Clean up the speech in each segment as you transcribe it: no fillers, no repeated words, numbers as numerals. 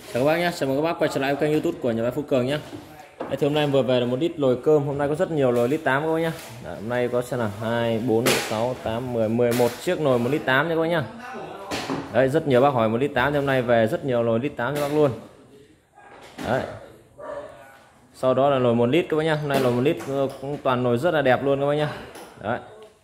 Chào các bác nhé, chào mừng các bác quay trở lại kênh YouTube của nhà bác Phú Cường nhé. Thì hôm nay vừa về là một lít nồi cơm, hôm nay có rất nhiều nồi lít 8 các bác nhé. Hôm nay có xem là 2, 4, 6, 8, 10, 11 chiếc nồi 1 lít 8 nha các bác nhé. Đấy, rất nhiều bác hỏi 1 lít 8 thì hôm nay về rất nhiều nồi lít 8 cho bác luôn. Đấy. Sau đó là nồi 1 lít các bác nhé. Hôm nay nồi 1 lít cũng toàn nồi rất là đẹp luôn các bác nhé. Đấy.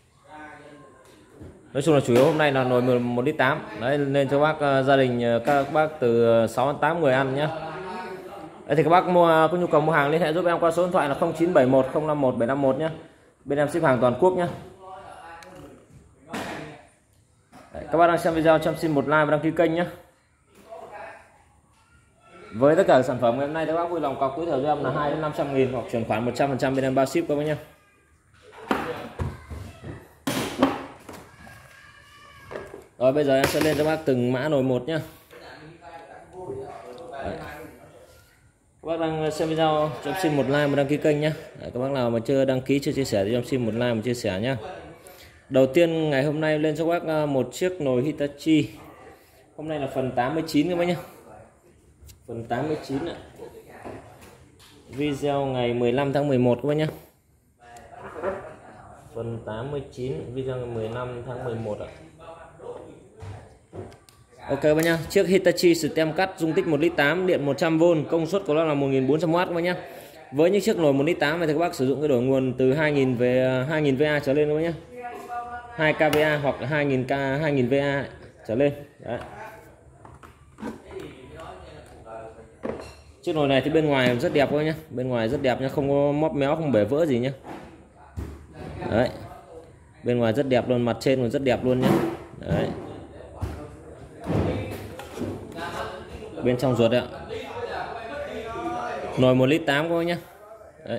Nói chung là chủ yếu hôm nay là nồi 1 lít 8. Đấy, nên cho bác gia đình các bác từ 6 đến 8 người ăn nhé. Đấy, thì các bác có nhu cầu mua hàng liên hệ giúp em qua số điện thoại là 0971 051 751 nhé. Bên em ship hàng toàn quốc nhé. Đấy, các bác đang xem video cho em xin một like và đăng ký kênh nhé. Với tất cả sản phẩm ngày hôm nay các bác vui lòng cọc tối thiểu cho em là 2 đến 500.000 hoặc chuyển khoản 100% bên em bao ship các bác nhé. Rồi bây giờ em sẽ lên cho bác từng mã nồi một nhé. Đấy. Các bác đang xem video cho em xin một like và đăng ký kênh nhé. Đấy, các bác nào mà chưa đăng ký chưa chia sẻ thì cho em xin một like và chia sẻ nhé. Đầu tiên ngày hôm nay lên cho các bác một chiếc nồi Hitachi. Hôm nay là phần 89 các bác nhé. Phần 89 ạ. Video ngày 15 tháng 11 các bác nhé. Phần 89 video ngày 15 tháng 11 ạ. Ok các bác nhá, chiếc Hitachi stem cắt dung tích 1 lít 8, điện 100V, công suất của nó là 1400W các bác nhá. Với những chiếc nồi 1 lít 8 này thì các bác sử dụng cái đổi nguồn từ 2000 VA trở lên các bác nhá. 2kVA hoặc 2000 VA trở lên. Đấy. Chiếc nồi này thì bên ngoài rất đẹp các bác nhá, bên ngoài rất đẹp nhá, không có móp méo, không bể vỡ gì nhá. Đấy. Bên ngoài rất đẹp luôn, mặt trên còn rất đẹp luôn nhá. Đấy. Bên trong ruột đấy ạ. Nồi 1 lít 8 các bác nhé. Đấy.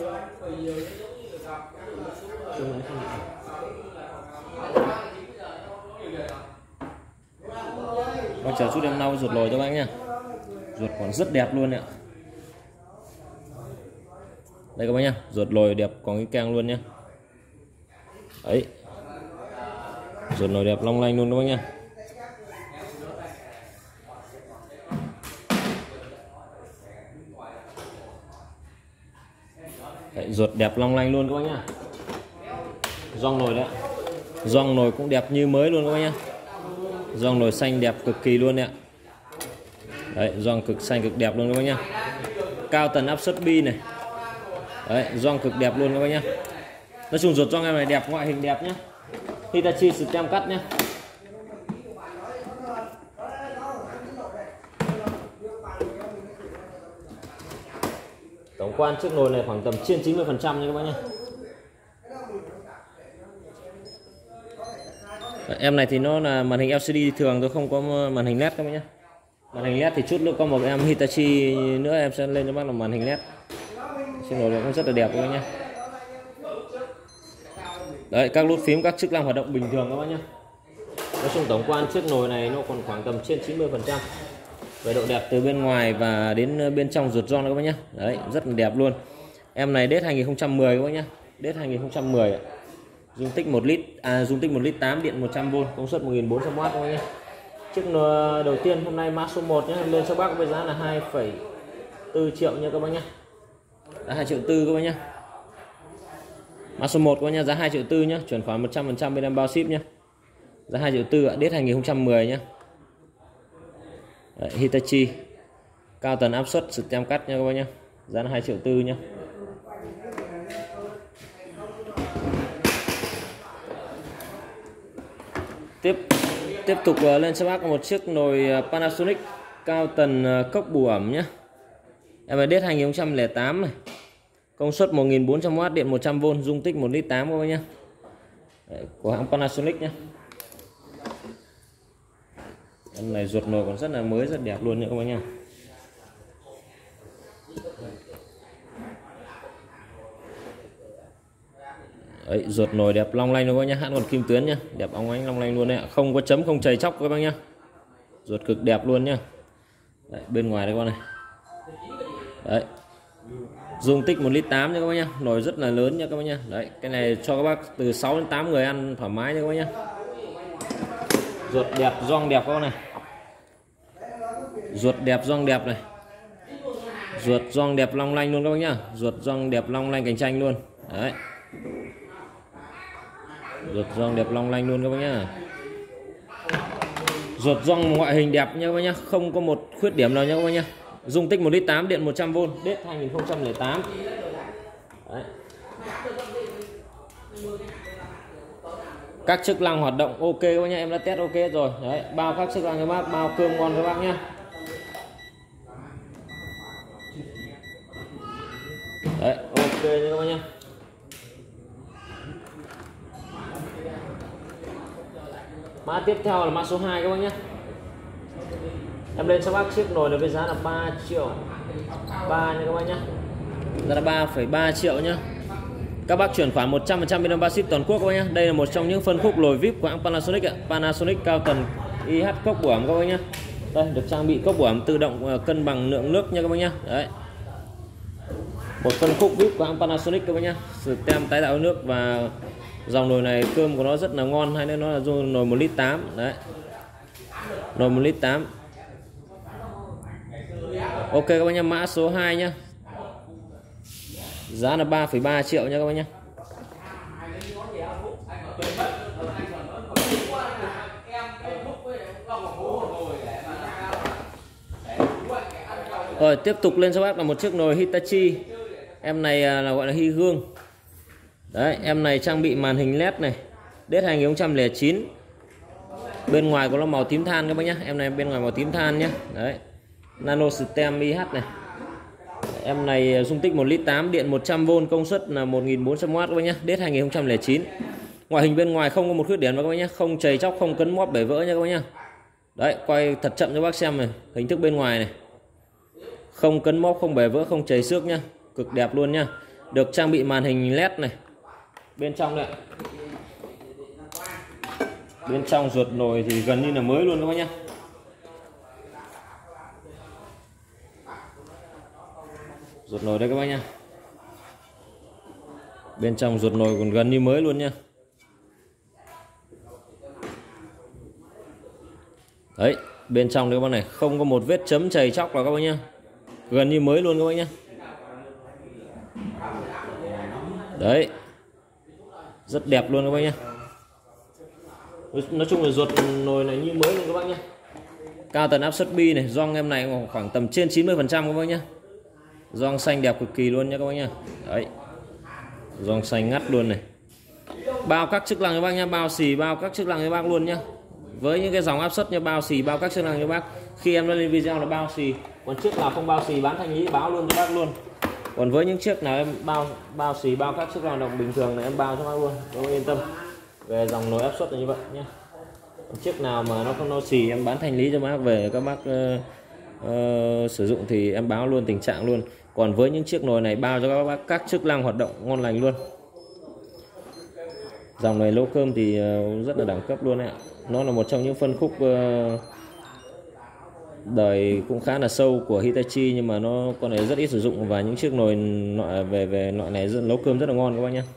Bác chờ chút em lau ruột nồi cho bác nhá. Ruột còn rất đẹp luôn ạ. Đây các bác nhá, ruột nồi đẹp còn cái keng luôn nhá. Đấy. Ruột nồi đẹp long lanh luôn các bác nhá. Đấy, ruột đẹp long lanh luôn các bác nhá. Gioăng nồi đấy, gioăng nồi cũng đẹp như mới luôn các bác nhá. Gioăng nồi xanh đẹp cực kỳ luôn đấy ạ. Đấy, gioăng cực xanh cực đẹp luôn các bác nhá. Cao tần áp suất bi này. Đấy, gioăng cực đẹp luôn các bác nhá. Nói chung ruột gioăng em này đẹp, ngoại hình đẹp nhá. Hitachi stem cắt nhá. Tổng quan chiếc nồi này khoảng tầm trên 90% nha các bác nhé. Em này thì nó là màn hình LCD thường, tôi không có màn hình LED các bác nhé. Màn hình LED thì chút nữa có một em Hitachi nữa em sẽ lên cho bác là màn hình LED. Chiếc nồi này cũng rất là đẹp các bác nhé. Đấy, các nút phím, các chức năng hoạt động bình thường các bác nhé. Nói chung tổng quan chiếc nồi này nó còn khoảng tầm trên 90% về độ đẹp từ bên ngoài và đến bên trong ruột gioăng các bác nhé. Đấy, rất là đẹp luôn. Em này đết 2010 các bác nhé. Đết 2010 ạ. Dung tích 1 lít, dung tích 1 lít 8, điện 100V, công suất 1400W các bác nhé. Chiếc đầu tiên hôm nay mã số 1 nhé, lên cho bác với giá là 2,4 triệu nha các bác nhé. Giá 2,4 triệu các bác nhé. Mã số 1 các bác nhé, giá 2,4 triệu nhé, chuyển khoản 100% bên em bao ship nhé. Giá 2,4 triệu ạ, đết 2010 nhé. Đấy, Hitachi cao tần áp suất stem cắt nha các bác nhé. Giá là 2,4 triệu nhé. Tiếp tục lên cho bác một chiếc nồi Panasonic cao tần cốc bù ẩm nhé. Em là đết 2008 này. Công suất 1400W, điện 100V, dung tích 1 lít 8 các bác nhé. Đấy, của hãng Panasonic nhé. Em này ruột nồi còn rất là mới, rất đẹp luôn nha các bác nha. Đấy, ruột nồi đẹp long lanh luôn các bác nhá, hãng còn kim tuyến nhá, đẹp óng ánh long lanh luôn đấy ạ, không có chấm không chảy chóc các bác nhá. Ruột cực đẹp luôn nhá. Đấy, bên ngoài đây con này. Đấy. Dung tích 1 lít 8 nha các bác nhá, nồi rất là lớn nha các bác nhá. Đấy, cái này cho các bác từ 6 đến 8 người ăn thoải mái nha các bác nhá. Ruột đẹp, gioăng đẹp các bác này. Ruột đẹp, gioăng đẹp này. Ruột gioăng đẹp long lanh luôn các bác nhá. Ruột gioăng đẹp long lanh cạnh tranh luôn. Đấy. Ruột gioăng đẹp long lanh luôn các bác nhá. Ruột gioăng ngoại hình đẹp nha các bác nhá, không có một khuyết điểm nào nha các bác nhá. Dung tích 1,8 lít, điện 100V, đết 2008. Đấy. Các chức năng hoạt động ok các bác nhá, em đã test ok rồi. Đấy, bao các chức năng các bác, bao cơm ngon các bác nhá. Đấy, ok nha các bác nhá. Mã tiếp theo là mã số 2 các bác nhé. Em lên cho bác chiếc nồi này với giá là 3 triệu 3 nha các bác nhé. Giá là 3,3 triệu nhá. Các bác chuyển khoản 100% bên bao ship toàn quốc các bác nhé. Đây là một trong những phân khúc nồi VIP của hãng Panasonic ạ. Panasonic cao tần IH cốc bủa ẩm các bác nhé. Đây được trang bị cốc bủa ẩm tự động cân bằng lượng nước nha các bác nhé. Đấy. Một phân khúc VIP của hãng Panasonic các bác nhé. System tái tạo nước và dòng nồi này cơm của nó rất là ngon, hay nên nó là nồi 1,8 lít. Đấy. Nồi 1,8 lít. Ok các bác nhá, mã số 2 nhá. Giá là 3,3 triệu nha các bác nhá. Rồi tiếp tục lên cho bác là một chiếc nồi Hitachi. Em này là gọi là hy gương. Đấy, em này trang bị màn hình LED này, đết 2009. Bên ngoài có nó màu tím than các bác nhá. Em này bên ngoài màu tím than nhá. Đấy. Nano System IH này. Em này dung tích 1,8 lít, điện 100V, công suất là 1400W các bác nhá, đết 2009. Ngoại hình bên ngoài không có một khuyết điểm các bác nhá, không chày chóc, không cấn móp bể vỡ nha các bác nhá. Đấy, quay thật chậm cho bác xem này, hình thức bên ngoài này. Không cấn móp, không bể vỡ, không chảy xước nhá, cực đẹp luôn nhá. Được trang bị màn hình LED này. Bên trong này. Bên trong ruột nồi thì gần như là mới luôn các bác nhá. Ruột nồi đây các bác nhá. Bên trong ruột nồi còn gần như mới luôn nhá. Đấy, bên trong đây các bác này không có một vết chấm chày chóc nào các bác nhá. Gần như mới luôn các bác nhá. Đấy. Rất đẹp luôn các bác nhá. Nói chung là ruột nồi này như mới luôn các bác nhá. Cao tần áp suất bi này, gioăng em này khoảng tầm trên 90% các bác nhá. Gioăng xanh đẹp cực kỳ luôn nha các bác nhá. Đấy. Gioăng xanh ngắt luôn này. Bao các chức năng các bác nhá, bao xì bao các chức năng các bác luôn nhá. Với những cái dòng áp suất như bao xì bao các chức năng cho bác. Khi em lên video là bao xì, còn chiếc nào không bao xì bán thanh lý báo luôn cho bác luôn. Còn với những chiếc nào em bao xì bao các chức năng động bình thường này em bao cho bác luôn, các bác yên tâm. Về dòng nồi áp suất là như vậy nhé. Chiếc nào mà nó không no xì em bán thanh lý cho bác về các bác sử dụng thì em báo luôn tình trạng luôn. Còn với những chiếc nồi này bao cho các bác các chức năng hoạt động ngon lành luôn. Dòng này nấu cơm thì rất là đẳng cấp luôn ạ. Nó là một trong những phân khúc đời cũng khá là sâu của Hitachi, nhưng mà con này rất ít sử dụng, và những chiếc nồi về loại này nấu cơm rất là ngon các bác nhé.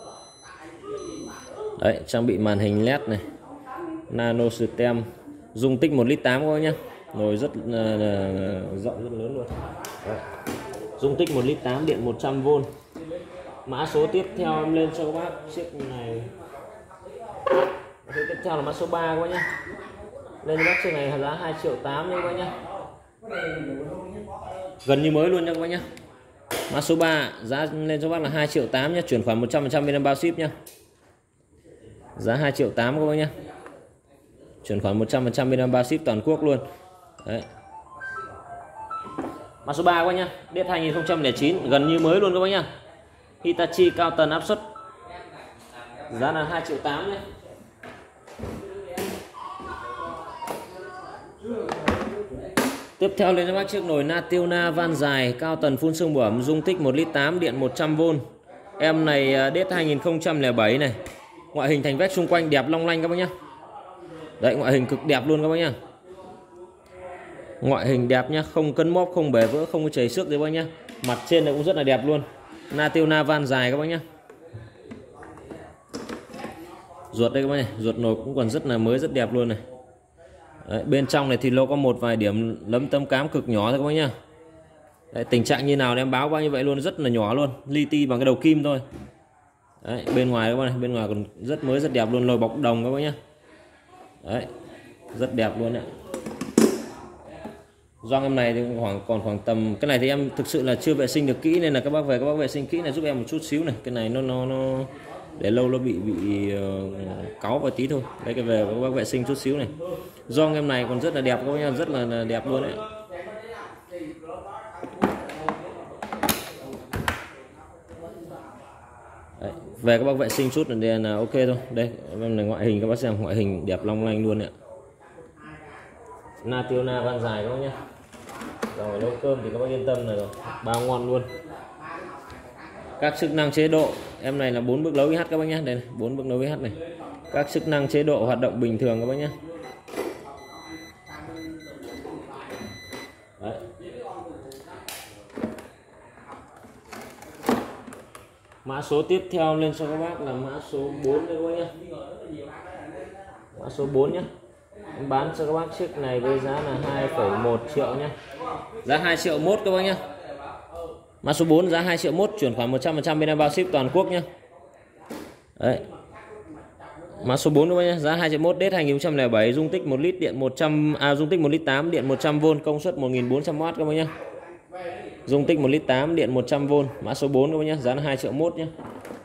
Đấy, trang bị màn hình LED này, Nano System, dung tích 1,8 lít các bác nhé. Nồi rất rộng, rất lớn luôn. Đấy. Dung tích 1,8 lít, điện 100V. Mã số tiếp theo em lên cho các bác chiếc này. Tiếp theo là mã số 3 các bác nhé. Lên cho bác chiếc này giá 2,8 triệu nha các bác nhé. Gần như mới luôn nha các bác nhé. Mã số 3 giá lên cho bác là 2,8 triệu nhé, chuyển khoản 100% bên bao ship nhé. Giá 2,8 triệu các bác nhé. Chuyển khoản 100% bên bao ship toàn quốc luôn. Đấy. Mã số 3 các bác nhé, đết 2009, gần như mới luôn các bác nhé. Hitachi cao tần áp suất. Giá là 2,8 triệu nhé. Tiếp theo lên cho bác chiếc nồi Nationa van dài cao tần phun sương bủa ẩm, dung tích 1,8 lít, điện 100V. Em này đết 2007 này. Ngoại hình thành vách xung quanh đẹp long lanh các bác nhá. Đấy, ngoại hình cực đẹp luôn các bác nhá. Ngoại hình đẹp nhá, không cấn móp, không bể vỡ, không có chảy xước gì các bác nhá. Mặt trên này cũng rất là đẹp luôn. Nationa van dài các bác nhá. Ruột đây các bác này, ruột nồi cũng còn rất là mới, rất đẹp luôn này. Đấy, bên trong này thì nó có một vài điểm lấm tấm cám cực nhỏ thôi các bác nhá. Đấy, tình trạng như nào em báo bao như vậy luôn, rất là nhỏ luôn, li ti bằng cái đầu kim thôi. Đấy, bên ngoài các bác này, bên ngoài còn rất mới rất đẹp luôn, lồi bọc đồng các bác nhá. Đấy, rất đẹp luôn ạ. Gioăng em này thì còn khoảng tầm, cái này thì em thực sự là chưa vệ sinh được kỹ nên là các bác về các bác vệ sinh kỹ này giúp em một chút xíu này. Cái này nó để lâu nó bị cáu và tí thôi. Đấy, cái về các bác vệ sinh chút xíu này. Gioăng em này còn rất là đẹp các bác nhá, rất là đẹp luôn đấy. Đấy, về các bác vệ sinh chút là ok thôi. Đây em này, ngoại hình các bác xem, ngoại hình đẹp long lanh luôn ạ. Nationa van dài các bác nhá. Rồi nấu cơm thì các bác yên tâm này rồi, bao ngon luôn. Các chức năng chế độ em này là 4 bước nấu IH các bác nhé. Đây này, 4 bước nấu IH này. Các chức năng chế độ hoạt động bình thường các bác nhé. Đấy. Mã số tiếp theo lên cho các bác là mã số 4 đây các bác nhé. Mã số 4 nhé. Em bán cho các bác chiếc này với giá là 2,1 triệu nhé. Giá 2 triệu mốt các bác nhé. Mã số 4 giá 2 triệu mốt, chuyển khoản 100% bên em bao ship toàn quốc nhé. Đấy. Mã số 4 các bác nhé, giá 2 triệu mốt, đết 2007, dung tích 1 lít điện 100 dung tích 1 lít 8 điện 100V, công suất 1400W các bác nhé. Dung tích 1 lít 8 điện 100V, mã số 4 các bác nhé, giá là 2 triệu mốt nhé.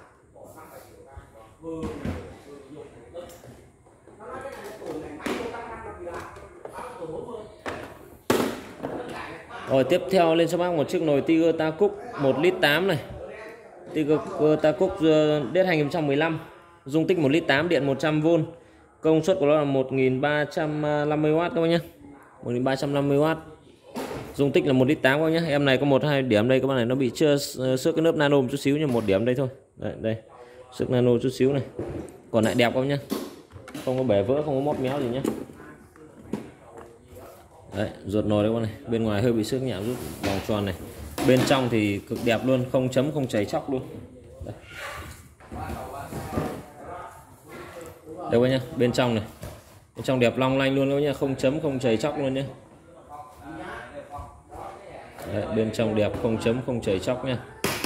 Rồi tiếp theo lên cho bác một chiếc nồi Tiger Ta-Cook 1 lít 8 này. Tiger Ta-Cook đết 2015, dung tích 1 lít 8 điện 100V, công suất của nó là 1350W các bác nhé. 1350W, dung tích là 1 lít 8 các bác nhé. Em này có 1-2 điểm đây các bác này, nó bị chưa xước cái lớp nano một chút xíu, nhưng một điểm đây thôi. Đấy, đây xước nano chút xíu này, còn lại đẹp các bác nhé, không có bể vỡ, không có móp méo gì nhé. Đấy, ruột nồi đấy các bác này, bên ngoài hơi bị xước nhẹ rút vòng tròn này, bên trong thì cực đẹp luôn, không chấm không chảy chóc luôn. Đây, đây các bác nhá, bên trong này, bên trong đẹp long lanh luôn các bác nhá, không chấm không chảy chóc luôn nhé. Đấy, bên trong đẹp, không chấm không chảy chóc nha.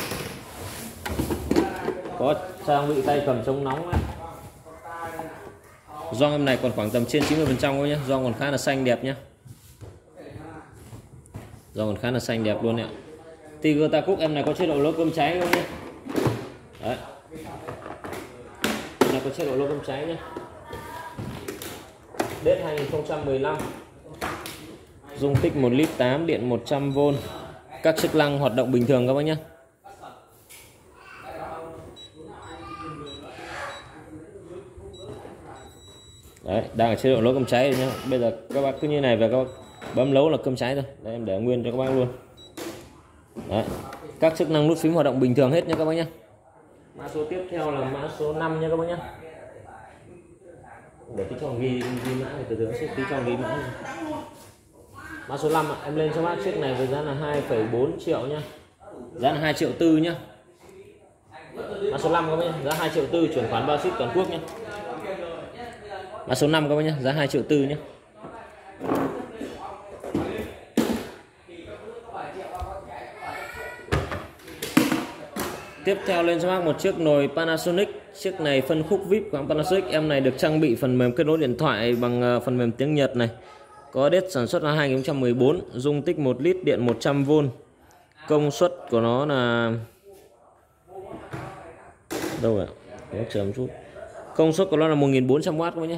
Có trang bị tay cầm chống nóng ấy. Gioăng em này còn khoảng tầm trên 90% các bác nhá, gioăng còn khá là xanh đẹp nhá. Gioăng còn khá là xanh đẹp luôn ạ. Tiger Ta-Cook em này có chế độ nấu cơm cháy không nhé. Đấy, em này có chế độ nấu cơm cháy nhé. Đết 2015, dung tích 1 lít 8 điện 100V, các chức năng hoạt động bình thường các bác nhé. Đấy, đang ở chế độ nấu cơm cháy rồi nhá. Bây giờ các bác cứ như này và các bác bấm nấu là cơm cháy thôi. Đây em để nguyên cho các bác luôn. Đấy, các chức năng nút phím hoạt động bình thường hết nha các bác nhé. Mã số tiếp theo là mã số 5 nha các bác nhé. Để tí cho ghi mã này, từ từ xếp tí cho ghi mã. Mã số 5 em lên cho bác chiếc này với giá là 2,4 triệu nhá. Giá là 2 triệu tư nhá. Mã số 5 các bác nhé, giá 2 triệu tư, chuyển khoản bao ship toàn quốc nhé. Mã số 5 các bác nhé, giá 2 triệu tư nhé. Tiếp theo lên cho bác một chiếc nồi Panasonic. Chiếc này phân khúc VIP của hãng Panasonic. Em này được trang bị phần mềm kết nối điện thoại bằng phần mềm tiếng Nhật này. Có date sản xuất là 2014, dung tích 1 lít điện 100V. Công suất của nó là đâu ạ? Có chờ một chút. Công suất của nó là 1400W các bác nhé.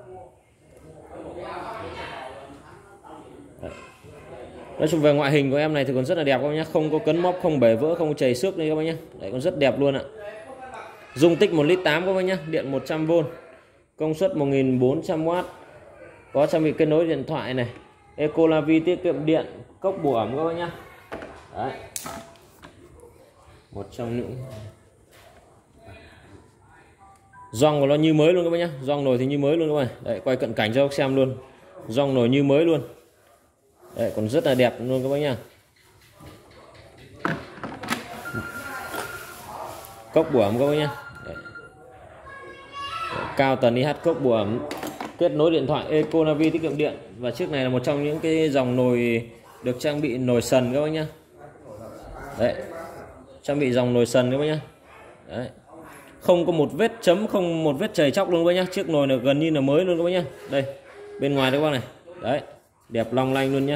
Nói chung về ngoại hình của em này thì còn rất là đẹp các bác nhé, không có cấn móp, không bể vỡ, không chảy xước đây các bác nhé. Đấy, còn rất đẹp luôn ạ. Dung tích 1 lít 8 các bác nhé, điện 100V, công suất 1400W. Có trang bị kết nối điện thoại này, Ecolavi tiết kiệm điện, cốc bổ ẩm các bác nhé. Đấy, một trong những gioăng của nó như mới luôn các bác nhé. Gioăng nồi thì như mới luôn các bác. Đấy, quay cận cảnh cho các xem luôn, gioăng nồi như mới luôn. Đấy, còn rất là đẹp luôn các bác nhá. Cốc bổ ẩm các bác nhá. Đấy, cao tần IH cốc bổ ẩm kết nối điện thoại Econavi tiết kiệm điện. Và chiếc này là một trong những cái dòng nồi được trang bị nồi sần các bác nhá. Đấy, trang bị dòng nồi sần các bác nhá. Đấy, không có một vết chấm, không một vết chảy chóc luôn các bác nhá. Chiếc nồi này gần như là mới luôn các bác nhá. Đây, bên ngoài đấy các bác này. Đấy, đẹp long lanh luôn nhá.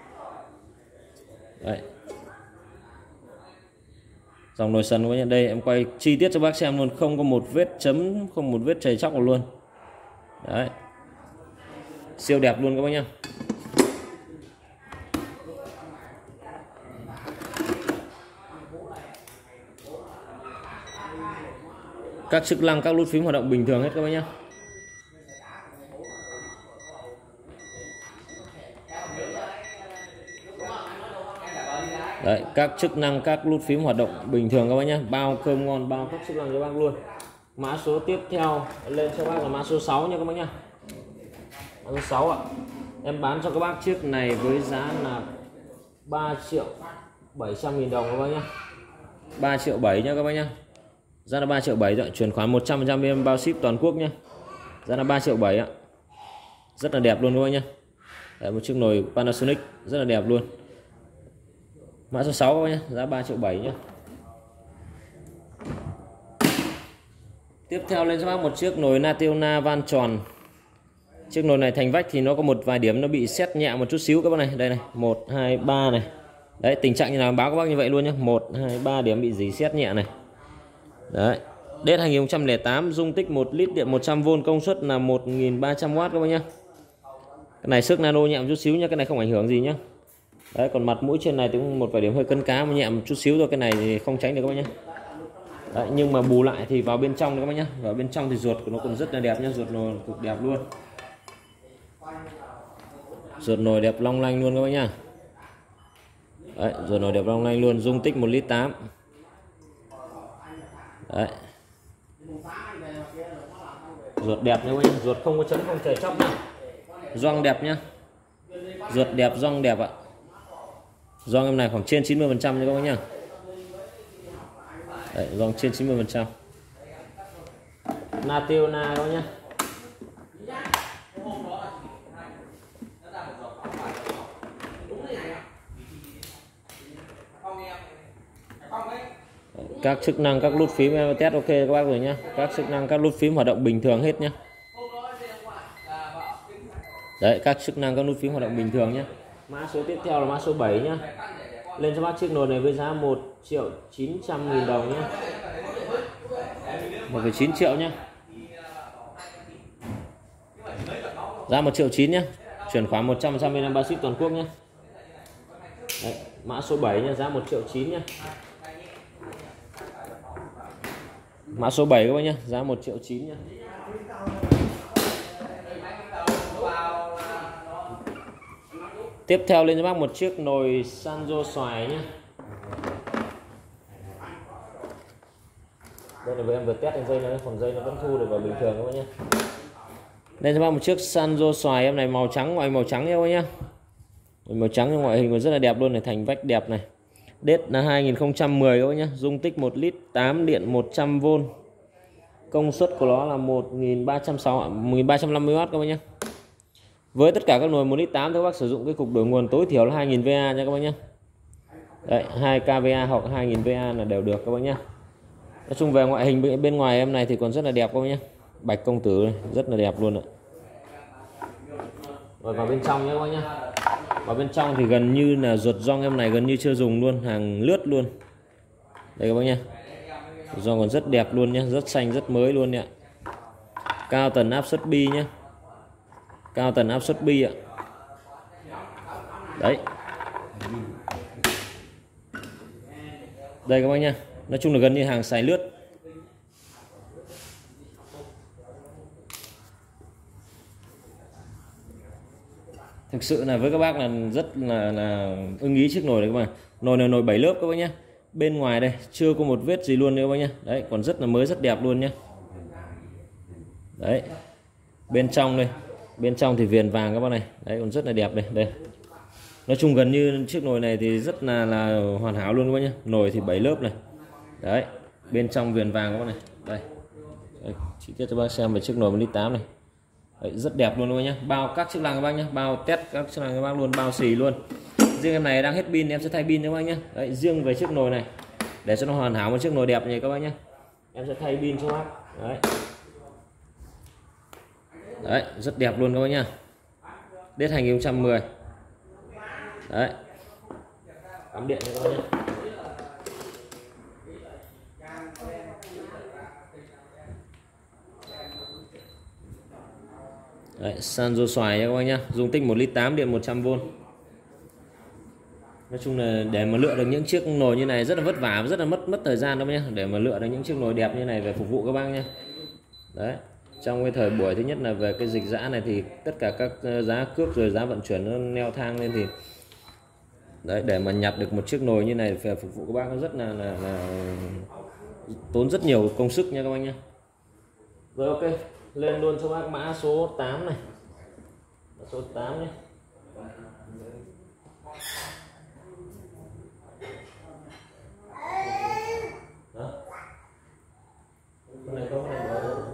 Đấy, dòng nồi sần các bác nhá. Đây em quay chi tiết cho bác xem luôn, không có một vết chấm, không một vết chảy chóc luôn. Đấy, siêu đẹp luôn các bác nhá. Các chức năng, các nút phím hoạt động bình thường hết các bác nhá. Đấy, các chức năng, các nút phím hoạt động bình thường các bác nhá. Bao cơm ngon, bao các chức năng cho bác luôn. Mã số tiếp theo lên cho bác là mã số 6 nha các bác nhá. Mã số 6 ạ. Em bán cho các bác chiếc này với giá là 3.700.000 đồng các bác nhá. 3.700.000 nha các bác nhá. Giá là 3.700.000 rồi, chuyển khoản 100% em bao ship toàn quốc nhá. Giá là 3.700.000 ạ. Rất là đẹp luôn các bác nhá. Đấy, một chiếc nồi Panasonic rất là đẹp luôn. Mã số 6 các bác nhá, giá 3.700.000 nhá. Tiếp theo lên cho bác một chiếc nồi Nationa van tròn. Chiếc nồi này thành vách thì nó có một vài điểm nó bị sét nhẹ một chút xíu các bác này. Đây này, 1 2 3 này. Đấy, tình trạng như nào báo các bác như vậy luôn nhá. 1 2 3 điểm bị dỉ sét nhẹ này. Đấy. Đết 2008, dung tích 1 lít, điện 100V, công suất là 1300W các bác nhá. Cái này xước nano nhẹ một chút xíu nhá, cái này không ảnh hưởng gì nhá. Đấy, còn mặt mũi trên này thì cũng một vài điểm hơi cân cá, mà nhẹ một chút xíu thôi, cái này thì không tránh được các bác nhá. Đấy, nhưng mà bù lại thì vào bên trong các bác nhá, vào bên trong thì ruột của nó còn rất là đẹp nhá, ruột nồi cực đẹp luôn. Ruột nồi đẹp long lanh luôn các bác nhá. Đấy, ruột nồi đẹp long lanh luôn, dung tích 1 lít 8. Đấy, ruột đẹp nha các bác nhá, ruột không có chấm, không chảy chóc nhá. Gioăng đẹp nhá, ruột đẹp, gioăng đẹp ạ. Gioăng em này khoảng trên 90% nha các bác nhá. Đấy, gioăng trên 90%. Nationa các bác nhá. Các chức năng, các nút phím em test ok các bác rồi nhá. Các chức năng, các nút phím hoạt động bình thường hết nhá. Đấy, các chức năng, các nút phím hoạt động bình thường nhá. Mã số tiếp theo là mã số 7 nhá. Lên cho bác chiếc nồi này với giá 1.900.000 đồng nhá. 1,9 triệu nhá. Giá 1.900.000 nhá. Chuyển khoản 100% bên em bao ship toàn quốc nhá. Đấy, mã số 7 nhá, giá 1.900.000 nhá. Mã số 7 các bác nhá, giá 1.900.000 nhá. Tiếp theo lên cho bác một chiếc nồi Sanjo xoài nhá. Đây là với em vừa test trên dây, nó phần dây nó vẫn thu được vào bình thường các bác nhá. Đây cho bác một chiếc Sanjo xoài em này, màu trắng, ngoại màu trắng nha các bác nhá. Màu trắng ngoại hình rất là đẹp luôn này, thành vách đẹp này. Đết là 2010 các bác nhá, dung tích 1 lít 8, điện 100V. Công suất của nó là 1350W các bác nhá. Với tất cả các nồi 1 lít 8 thì các bác sử dụng cái cục đổi nguồn tối thiểu là 2000 VA nha các bác nhá. Đấy, 2 kVA hoặc 2000 VA là đều được các bác nhá. Nói chung về ngoại hình bên ngoài em này thì còn rất là đẹp các bác nhá. Bạch công tử này, rất là đẹp luôn ạ. Rồi vào bên trong nhé các bác nhá. Vào bên trong thì gần như là ruột gioăng em này gần như chưa dùng luôn, hàng lướt luôn. Đây các bác nhá. Gioăng còn rất đẹp luôn nhá, rất xanh, rất mới luôn nhá. Cao tần áp suất bi nhá. Cao tần áp suất bi ạ. Đấy. Đây các bác nhá. Nói chung là gần như hàng xài lướt. Thực sự là với các bác là rất là ưng ý chiếc nồi này các bạn. Nồi này nồi 7 lớp các bác nhá. Bên ngoài đây chưa có một vết gì luôn nữa các bác nhá. Đấy, còn rất là mới, rất đẹp luôn nhá. Đấy. Bên trong đây, bên trong thì viền vàng các bác này. Đấy, còn rất là đẹp đây. Đây. Nói chung gần như chiếc nồi này thì rất là hoàn hảo luôn các bác nhá. Nồi thì 7 lớp này. Đấy, bên trong viền vàng các bác này. Đây. Đây, chi tiết cho bác xem về chiếc nồi 1 lít 8 này. Đấy, rất đẹp luôn các bác nhé, bao các chức năng các bác nhé, bao test các chức năng các bác luôn, bao xì luôn. Riêng em này đang hết pin em sẽ thay pin các bác nhé. Đấy, riêng về chiếc nồi này để cho nó hoàn hảo một chiếc nồi đẹp này các bác nhé, em sẽ thay pin cho bác. Đấy, đấy rất đẹp luôn các bác nhá, đến 2010. Đấy, cắm điện các bác nhé. Đấy, Sanzo xoài nha các bác nhá, dung tích 1,8 lít, điện 100V. Nói chung là để mà lựa được những chiếc nồi như này rất là vất vả, rất là mất thời gian đó nhé, để mà lựa được những chiếc nồi đẹp như này về phục vụ các bác nhé. Đấy, trong cái thời buổi thứ nhất là về cái dịch giã này thì tất cả các giá cước rồi giá vận chuyển nó leo thang lên, thì đấy để mà nhặt được một chiếc nồi như này về phục vụ các bác nó rất là tốn rất nhiều công sức nha các bác nhé. Rồi ok, lên luôn cho bác mã số 8 này, mã số 8 nhé. Đó. Con này không, con này bỏ được.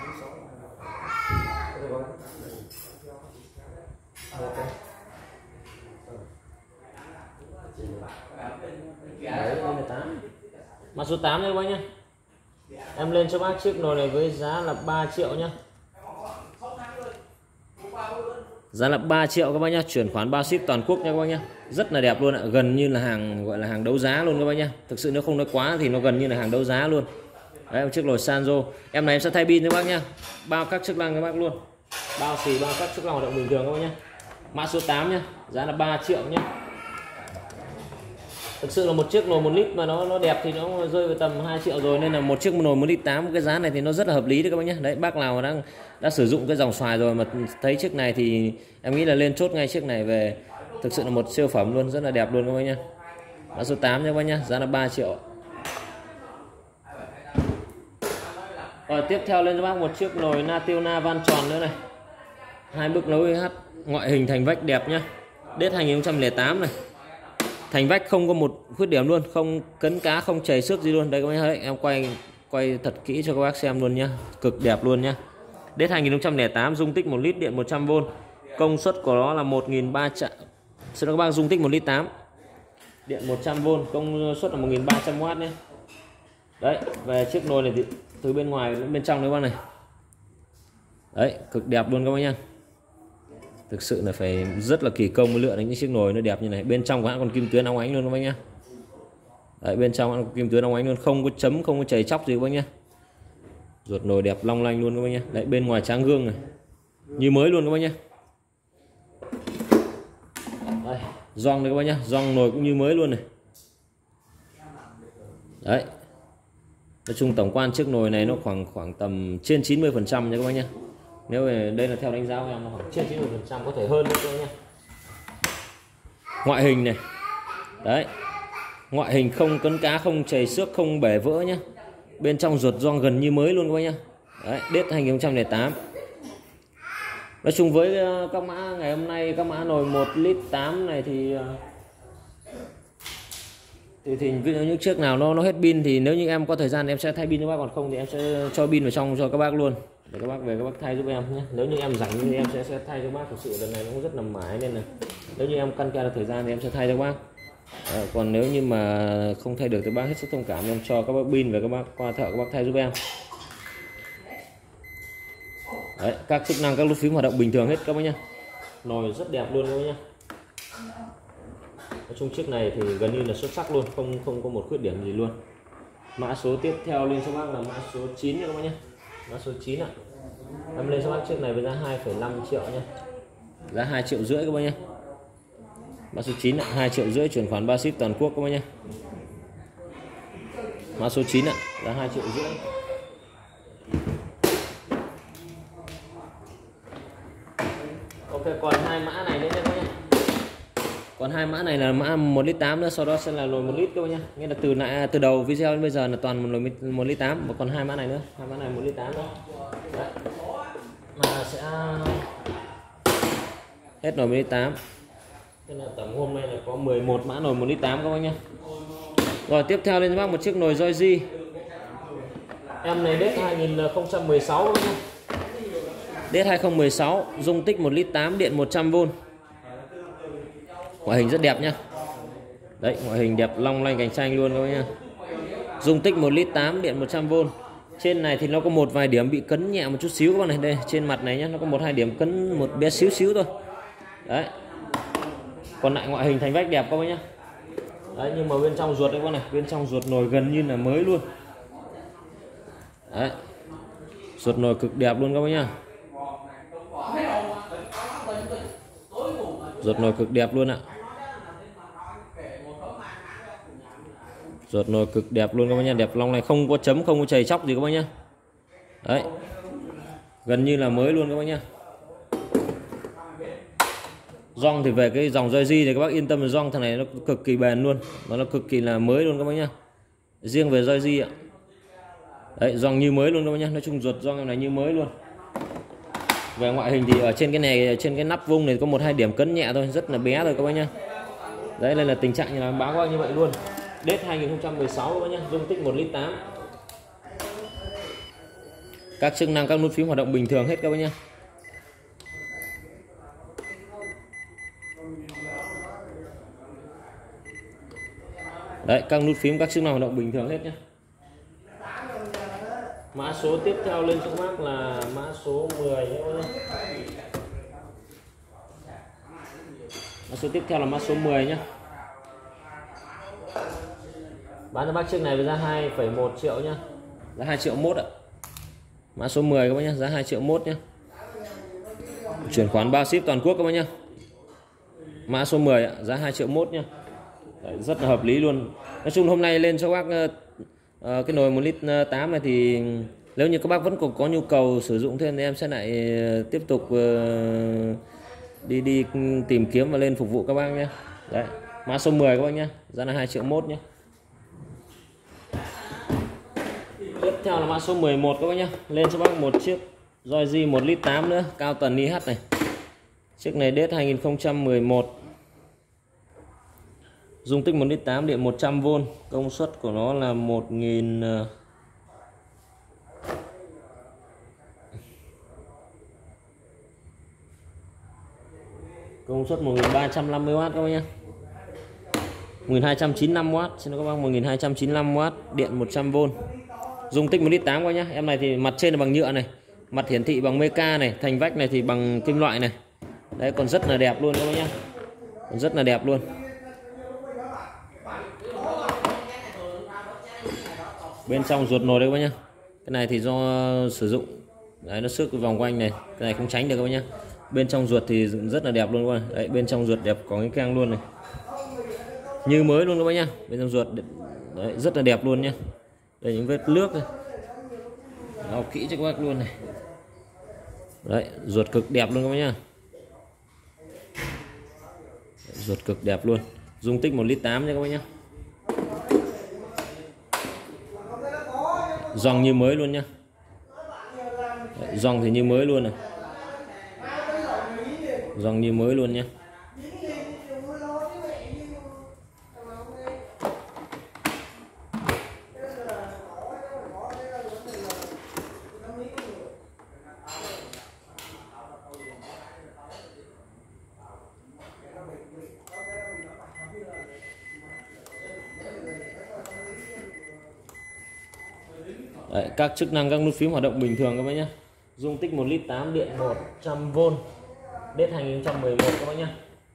Đấy, đây là 8. Mã số 8 đây các bác nhé. Em lên cho bác chiếc nồi này với giá là 3 triệu nhá. Giá là 3 triệu các bác nhá, chuyển khoán bao ship toàn quốc nha các bác nhá. Rất là đẹp luôn ạ, gần như là hàng gọi là hàng đấu giá luôn các bác nhá. Thực sự nếu không nói quá thì nó gần như là hàng đấu giá luôn. Đấy, một chiếc nồi Sanzo. Em này em sẽ thay pin cho bác nhá. Bao các chức năng các bác luôn. Bao xì, bao các chức năng hoạt động bình thường các bác nhá. Mã số 8 nhá, giá là 3 triệu nhá. Thực sự là một chiếc nồi 1 lít mà nó đẹp thì nó rơi vào tầm 2 triệu rồi, nên là một chiếc nồi 1,8 lít cái giá này thì nó rất là hợp lý đấy các bác nhé. Đấy, bác nào đã sử dụng cái dòng xoài rồi mà thấy chiếc này thì em nghĩ là lên chốt ngay chiếc này về. Thực sự là một siêu phẩm luôn, rất là đẹp luôn các bác nhé. Mã số 8 nha các bác nhé, giá là 3 triệu. Rồi tiếp theo lên cho bác một chiếc nồi Nationa van tròn nữa này. 2 bước nấu EH, ngoại hình thành vách đẹp nhá. Đến 2008 này. Thành vách không có một khuyết điểm luôn, không cấn cá, không chảy xước gì luôn. Đây các bác thấy, em quay thật kỹ cho các bác xem luôn nhá, cực đẹp luôn nhá. Đến 2008, dung tích 1 lít, điện 100V, công suất của nó là 1.300. Xin các bác, dung tích 1,8 lít, điện 100V, công suất là 1.300W nhé. Đấy, về chiếc nồi này thì từ bên ngoài đến bên trong các bác này. Đấy, cực đẹp luôn các bác nhá. Thực sự là phải rất là kỳ công mới lựa đến những chiếc nồi nó đẹp như này. Bên trong của hãng còn kim tuyến óng ánh luôn các bác nhá. Đấy, bên trong còn kim tuyến óng ánh luôn, không có chấm, không có chảy chóc gì các bác nhá. Ruột nồi đẹp long lanh luôn các bác nhá. Đấy, bên ngoài tráng gương này, như mới luôn các bác nhá. Đây, gioăng đây các bác nhá, gioăng nồi cũng như mới luôn này. Đấy. Nói chung tổng quan chiếc nồi này nó khoảng tầm trên 90% nha các bác nhá. Nếu đây là theo đánh giá của em là khoảng trên 90%, có thể hơn nữa nhé. Ngoại hình này, đấy, ngoại hình không cấn cá, không chảy xước, không bể vỡ nhé. Bên trong ruột gioăng gần như mới luôn các bác nhá. Đấy, đết 2008. Nói chung với các mã ngày hôm nay, các mã nồi 1,8 lít này thì ví dụ những chiếc nào nó hết pin thì nếu như em có thời gian em sẽ thay pin cho bác, còn không thì em sẽ cho pin vào trong cho các bác luôn, để các bác về các bác thay giúp em nhé. Nếu như em rảnh thì em sẽ thay cho bác. Thực sự lần này nó cũng rất là mãi, nên là nếu như em căn ke được thời gian thì em sẽ thay cho bác. Còn nếu như mà không thay được thì bác hết sức thông cảm, em cho các bác pin về, các bác qua thợ các bác thay giúp em. Đấy, các chức năng, các nút phím hoạt động bình thường hết các bác nhá. Nồi rất đẹp luôn các bác nhá. Nói chung chiếc này thì gần như là xuất sắc luôn, không có một khuyết điểm gì luôn. Mã số tiếp theo lên cho bác là mã số 9 nha các bác nhé. Mã số 9 ạ. Em lên cho bác chiếc này với giá 2,5 triệu nhé. Giá 2,5 triệu các bác nhé. Mã số 9 ạ, 2,5 triệu, chuyển khoán bao ship toàn quốc các bác nhé. Mã số 9 ạ, giá 2,5 triệu. Ok, còn hai mã này nữa nha các bác nhé. Còn hai mã này là mã 1,8 lít nữa, sau đó sẽ là nồi 1 lít các bác nhá. Nghĩa là từ đầu video đến bây giờ là toàn một nồi 1,8 lít, và còn hai mã này nữa, hai mã này 1,8 lít nữa. Đấy. Mà sẽ hết nồi 1,8 lít. Thế là tổng hôm nay là có 11 mã nồi 1,8 lít các bác nhá. Rồi tiếp theo lên cho bác một chiếc nồi Joyji. Em này đết 2016 các bác nhá. D2016, dung tích 1,8 lít, điện 100V. Ngoại hình rất đẹp nhá. Đấy, ngoại hình đẹp long lanh cạnh tranh luôn các bác nhá. Dung tích 1,8 lít, điện 100V. Trên này thì nó có một vài điểm bị cấn nhẹ một chút xíu các bạn này. Đây, trên mặt này nhá, nó có một hai điểm cấn một bé xíu xíu thôi. Đấy. Còn lại ngoại hình thành vách đẹp các bác nhá. Đấy, nhưng mà bên trong ruột đấy các bác này, bên trong ruột nồi gần như là mới luôn. Đấy. Ruột nồi cực đẹp luôn các bác nhá. Ruột nồi cực đẹp luôn ạ. Ruột nồi cực đẹp luôn các bác nhá, đẹp long này, không có chấm, không có chày chóc gì các bác nhá. Đấy. Gần như là mới luôn các bác nhá. Gioăng thì về cái dòng roi di thì các bác yên tâm là gioăng thằng này nó cực kỳ bền luôn, nó cực kỳ là mới luôn các bác nhá. Riêng về roi di ạ. Đấy, gioăng như mới luôn các bác nhá, nói chung ruột gioăng này như mới luôn. Về ngoại hình thì ở trên cái này, trên cái nắp vung này có một hai điểm cấn nhẹ thôi, rất là bé thôi các bác nhá. Đấy, đây là tình trạng như là báo các bác như vậy luôn. Đết 2016 các bác nhá, dung tích 1,8 lít. Các chức năng, các nút phím hoạt động bình thường hết các bác nhá. Đấy, các nút phím, các chức năng hoạt động bình thường hết nhé. Mã số tiếp theo lên cho các bác là mã số 10 nhé. Mã số tiếp theo là mã số 10 nhé. Bán cho bác chiếc này với giá 2,1 triệu nhá. Giá 2 triệu mốt ạ. Mã số 10 các bác nhé, giá 2 triệu mốt nhé. Chuyển khoán bao ship toàn quốc các bác nhé. Mã số 10 ạ, giá 2 triệu mốt nhé. Đấy, rất là hợp lý luôn. Nói chung hôm nay lên cho các bác cái nồi 1,8 lít này thì nếu như các bác vẫn còn có nhu cầu sử dụng thêm thì em sẽ lại tiếp tục đi tìm kiếm và lên phục vụ các bác nhé. Đấy, mã số 10 các bác nhé, giá là 2 triệu mốt nhé. Tiếp theo là mã số 11 các bác nhé. Lên cho bác một chiếc roi di 1,8 lít nữa, cao tần IH này. Chiếc này đết 2011. Dung tích 1,8 lít, điện 100V, công suất của nó là 1000 công suất 1350W các bác nhé. 1295W, xin lỗi các bác, 1295W, điện 100V. Dung tích 1,8 lít các bác nhé. Em này thì mặt trên là bằng nhựa này, mặt hiển thị bằng meca này, thành vách này thì bằng kim loại này. Đấy, còn rất là đẹp luôn các bác nhé. Còn rất là đẹp luôn. Bên trong ruột nồi đây các bác nhá. Cái này thì do sử dụng đấy, nó xước cái vòng quanh này, cái này không tránh được các bác nhá. Bên trong ruột thì rất là đẹp luôn các bác. Đấy, bên trong ruột đẹp có cái keng luôn này, như mới luôn các bác nhá. Bên trong ruột đấy, rất là đẹp luôn nhá. Đây những vết nước này, lau kỹ cho các bác luôn này. Đấy, ruột cực đẹp luôn các bác nhá. Ruột cực đẹp luôn. Dung tích 1,8 lít nha các bác nhá. Gioăng như mới luôn nhá. Gioăng thì như mới luôn này. Gioăng như mới luôn nhá. Đấy, các chức năng, các nút phím hoạt động bình thường các bác nhé. Dung tích 1,8 lít, điện 100V, đết 2011 các bác nhé.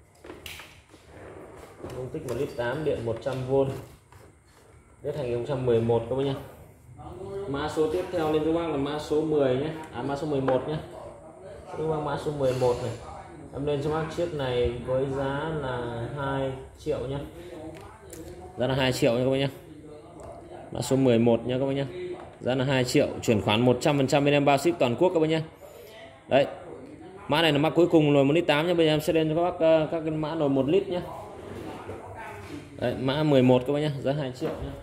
Dung tích 1,8 lít, điện 100V, đết 2011 các bác nhé. Mã số tiếp theo lên cho bác là mã số 10 nhé. Mã số 11 nhé. Các bác, mã số 11 này. Em lên cho bác chiếc này với giá là 2 triệu nhé. Giá là 2 triệu nha các bác nhé. Mã số 11 nha các bác nhé. Giá là 2 triệu, chuyển khoán 100% bên em bao ship toàn quốc các bác nhé. Đấy, mã này là mã cuối cùng nồi 1,8 lít nha. Bây giờ em sẽ lên cho các bác các cái mã nồi 1 lít nhé. Đấy, mã 11 các bác nhé, giá 2 triệu nhé.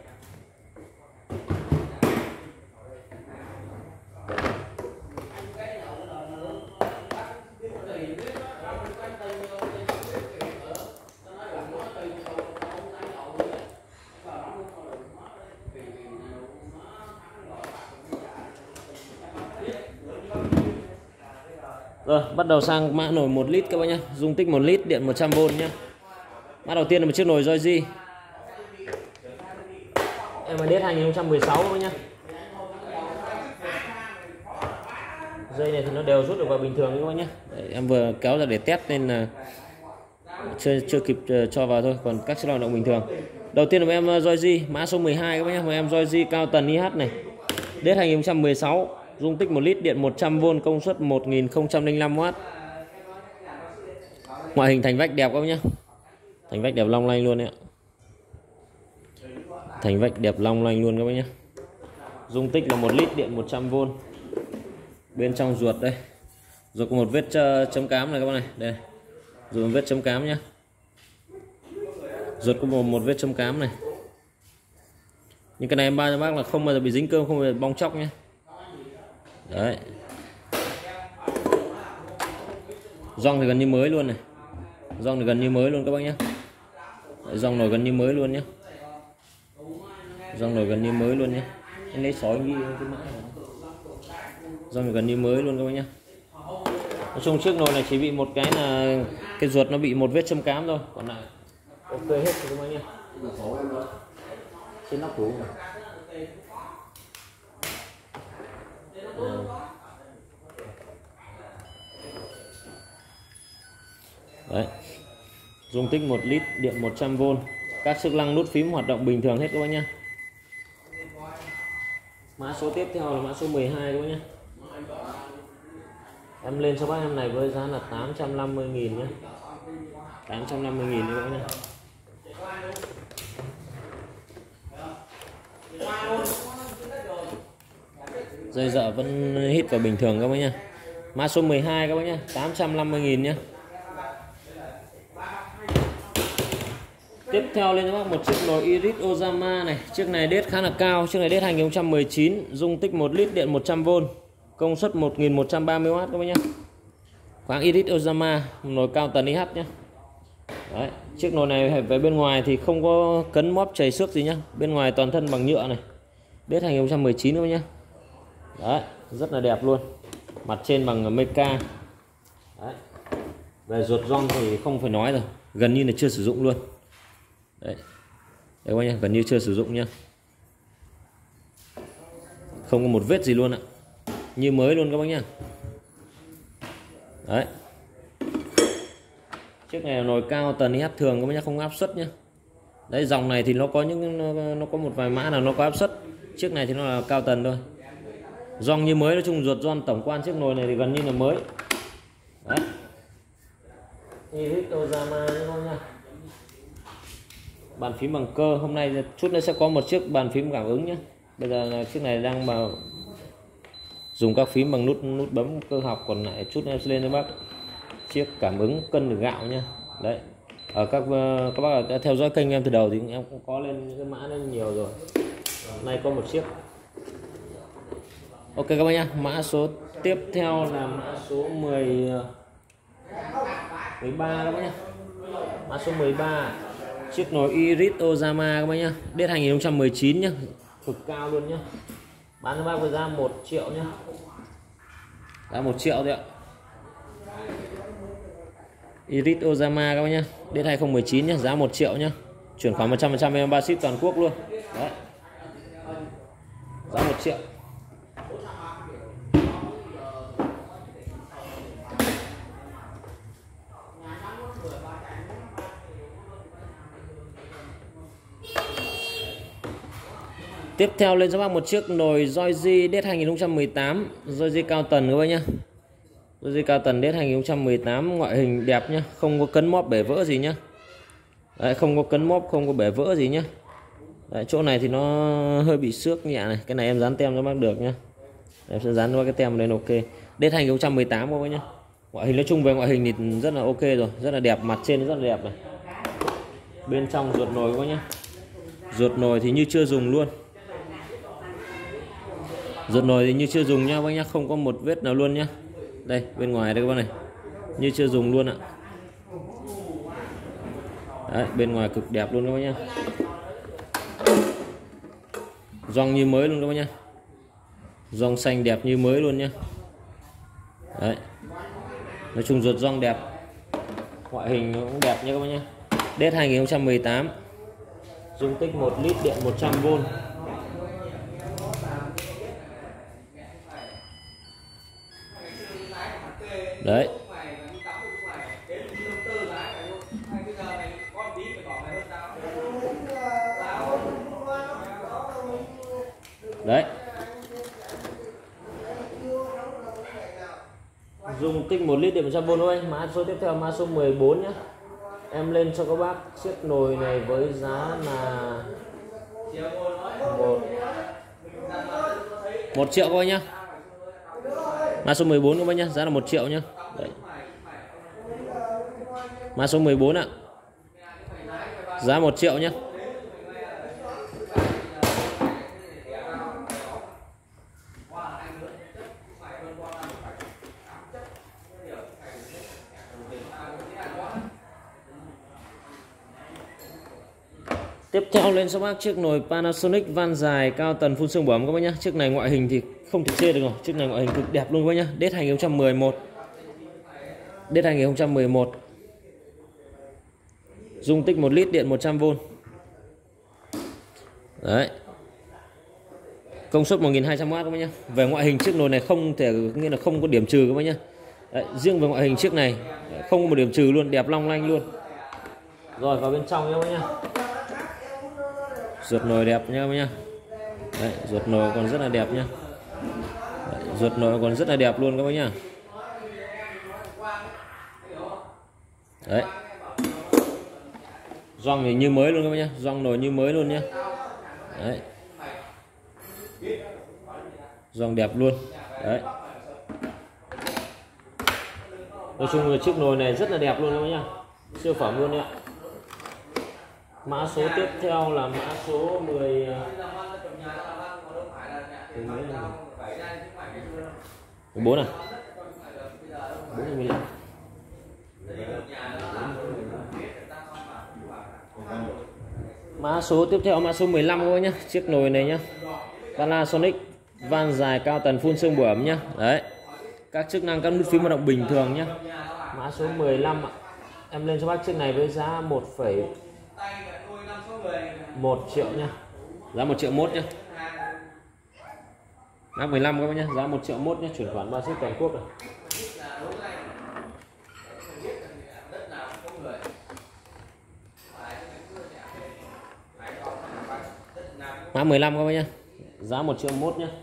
Rồi bắt đầu sang mã nồi 1 lít các bác nhá, dung tích 1 lít, điện 100V nhá. Mã đầu tiên là một chiếc nồi Joyji MDS 2016 các bác nhá. Dây này thì nó đều rút được vào bình thường các bác nhé. Đấy, em vừa kéo ra để test nên là chưa kịp cho vào thôi, còn các chiếc lao động bình thường. Đầu tiên là em Joyji mã số 12 các bác nhé, một em Joyji cao tần IH này, DS 2016, dung tích 1 lít, điện 100V, công suất 1005W. Ngoại hình thành vách đẹp các bác nhé, thành vách đẹp long lanh luôn đấy ạ, thành vách đẹp long lanh luôn các bác nhé. Dung tích là 1 lít, điện 100V. Bên trong ruột đây, ruột có một vết chấm cám này các bác này, đây ruột một vết chấm cám nhá, ruột có một vết chấm cám này. Nhưng cái này em bao cho bác là không bao giờ bị dính cơm, không bao giờ bong chóc nhé. Đấy, giòn thì gần như mới luôn này, giòn thì gần như mới luôn các bác nhé. Giòn nồi gần như mới luôn nhé, giòn nồi gần như mới luôn nhé. Anh lấy sói ghi cái mã này. Giòn gần như mới luôn các bác nhé. Nói chung chiếc nồi này chỉ bị một cái là cái ruột nó bị một vết châm cám thôi, còn lại ok hết rồi các bác nhé. Trên nóc tủ này. Đấy, dung tích 1 lít, điện 100V, các chức năng nút phím hoạt động bình thường hết các bác nhé. Mã số tiếp theo là mã số 12 các bác nhé. Em lên cho bác em này với giá là 850.000 nhé, 850.000 các bác nhé. Dây dợ vẫn hít vào bình thường các bác nhé. Mã số 12 các bác nhé, 850.000 nhé. Tiếp theo lên cho bác một chiếc nồi Iris Ozama này. Chiếc này đét khá là cao, chiếc này đét 2019, dung tích 1 lít, điện 100V, công suất 1130W các bác nhé. Khoáng Iris Ozama, nồi cao tần IH nhé. Đấy, chiếc nồi này về bên ngoài thì không có cấn móp chảy xước gì nhá, bên ngoài toàn thân bằng nhựa này, đét 2019 các bác nhé. Đấy, rất là đẹp luôn, mặt trên bằng meca. Đấy, về ruột giòn thì không phải nói rồi, gần như là chưa sử dụng luôn. Đấy, đây các bác nhé, gần như chưa sử dụng nhá, không có một vết gì luôn ạ, như mới luôn các bác nhá. Đấy, chiếc này là nồi cao tần IH thường các bác nhá, không áp suất nhá. Đấy, dòng này thì nó có nó có một vài mã nào nó có áp suất, chiếc này thì nó là cao tần thôi, giòn như mới. Nói chung ruột giòn tổng quan chiếc nồi này thì gần như là mới. Đấy, Iris Ozama nha. Bàn phím bằng cơ, hôm nay chút nữa sẽ có một chiếc bàn phím cảm ứng nhé. Bây giờ là chiếc này đang vào dùng các phím bằng nút bấm cơ học, còn lại chút nữa sẽ lên cho bác chiếc cảm ứng cân được gạo nha. Đấy, ở các bác đã theo dõi kênh em từ đầu thì em cũng có lên những cái mã này nhiều rồi, hôm nay có một chiếc. Ok các bác nhá, mã số tiếp theo là mã số 13 các bác nhá. Mã số 13, chiếc nồi Iris Ozama các bác nhá, đét 2019 nhá, cực cao luôn nhá. Bán cho bác với giá 1 triệu nhá, giá 1 triệu đấy ạ. Iris Ozama các bác nhá, đét 2019 nhá, giá 1 triệu nhá, chuyển khoản 100% em ba ship toàn quốc luôn. Đấy, giá 1 triệu. Tiếp theo lên cho bác một chiếc nồi Joyji đét 2018, Joyji cao tần các bác nhá. Joyji cao tần đét 2018, ngoại hình đẹp nhá, không có cấn móp bể vỡ gì nhá. Đấy, không có cấn móp, không có bể vỡ gì nhá. Đấy, chỗ này thì nó hơi bị xước nhẹ này, cái này em dán tem cho bác được nhá. Em sẽ dán qua cái tem lên ok. Đét 2018 các bác nhá. Ngoại hình nói chung về ngoại hình thì rất là ok rồi, rất là đẹp, mặt trên rất là đẹp này. Bên trong ruột nồi các bác nhá. Ruột nồi thì như chưa dùng luôn. Ruột nồi thì như chưa dùng nha bác nhá, không có một vết nào luôn nhá. Đây, bên ngoài đây các bác này, như chưa dùng luôn ạ. Đấy, bên ngoài cực đẹp luôn các bác nhá. Giòn như mới luôn các bác nhá. Giòn xanh đẹp như mới luôn nhá. Đấy. Nói chung ruột gioăng đẹp, ngoại hình cũng đẹp nha các bác nhé. Đết 2018, dung tích 1 lít, điện 100V. Đấy. Đấy. Dung tích 1 lít điện 100V thôi. Mã số tiếp theo mã số 14 nhé. Em lên cho các bác chiếc nồi này với giá là 1 triệu các bác nhá. Mã số 14 các bác nhá, giá là 1 triệu nhá. Đấy. Mã số 14 ạ. Giá 1 triệu nhá. Tiếp theo lên cho bác chiếc nồi Panasonic van dài cao tần phun xương bẩm các bác nhá. Chiếc này ngoại hình thì không thể chê được rồi. Chiếc này ngoại hình cực đẹp luôn các bác nhá. Đết 2011. Đết 2011. Dung tích 1 lít, điện 100V. Đấy. Công suất 1200W các bác nhá. Về ngoại hình chiếc nồi này không thể, nghĩa là không có điểm trừ các bác nhá. Đấy, riêng về ngoại hình chiếc này không có một điểm trừ luôn, đẹp long lanh luôn. Rồi vào bên trong nhá các bác nhá. Ruột nồi đẹp nha các bác nhá. Đấy, ruột nồi còn rất là đẹp nhá. Đấy, ruột nồi còn rất là đẹp luôn các bác nhá. Đấy. Gioăng thì như mới luôn các bác nhá, gioăng nồi như mới luôn nhá. Đấy. Gioăng đẹp luôn. Đấy. Nói chung là chiếc nồi này rất là đẹp luôn các bác nhá. Siêu phẩm luôn ạ. Mã số tiếp theo là mã số 14 à? 15. Mã số tiếp theo mã số 15 các bác nhá. Chiếc nồi này nhá. Panasonic van dài cao tần phun xương bẩm nhá. Đấy. Các chức năng, các nút phím hoạt động bình thường nhá. Mã số 15 ạ. Em lên cho bác chiếc này với giá 1 triệu nhá. Giá 1 triệu mốt nhá. Mã 15 các bác nhá, giá 1 triệu mốt nhá, chuyển khoản 3 ship toàn quốc rồi. Mã 15 các bác nhá. Giá 1 triệu mốt nhá.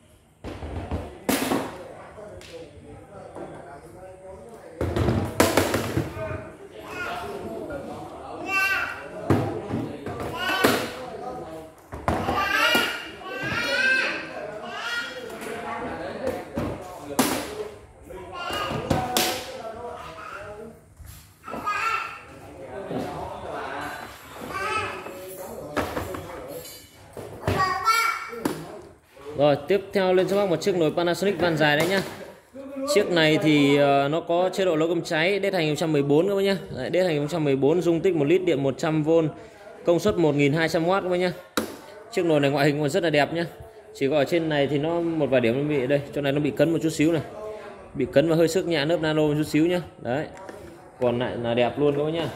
Rồi tiếp theo lên cho bác một chiếc nồi Panasonic van dài đấy nhá. Chiếc này thì nó có chế độ nấu cơm cháy, đết 2014 các bác nhá. Đấy, đết 2014, dung tích 1 lít, điện 100V, công suất 1200W các bác nhá. Chiếc nồi này ngoại hình còn rất là đẹp nhá. Chỉ có ở trên này thì nó một vài điểm nó bị đây, chỗ này nó bị cấn một chút xíu này. Bị cấn và hơi sức nhẹ lớp nano một chút xíu nhá. Đấy. Còn lại là đẹp luôn các bác nhá.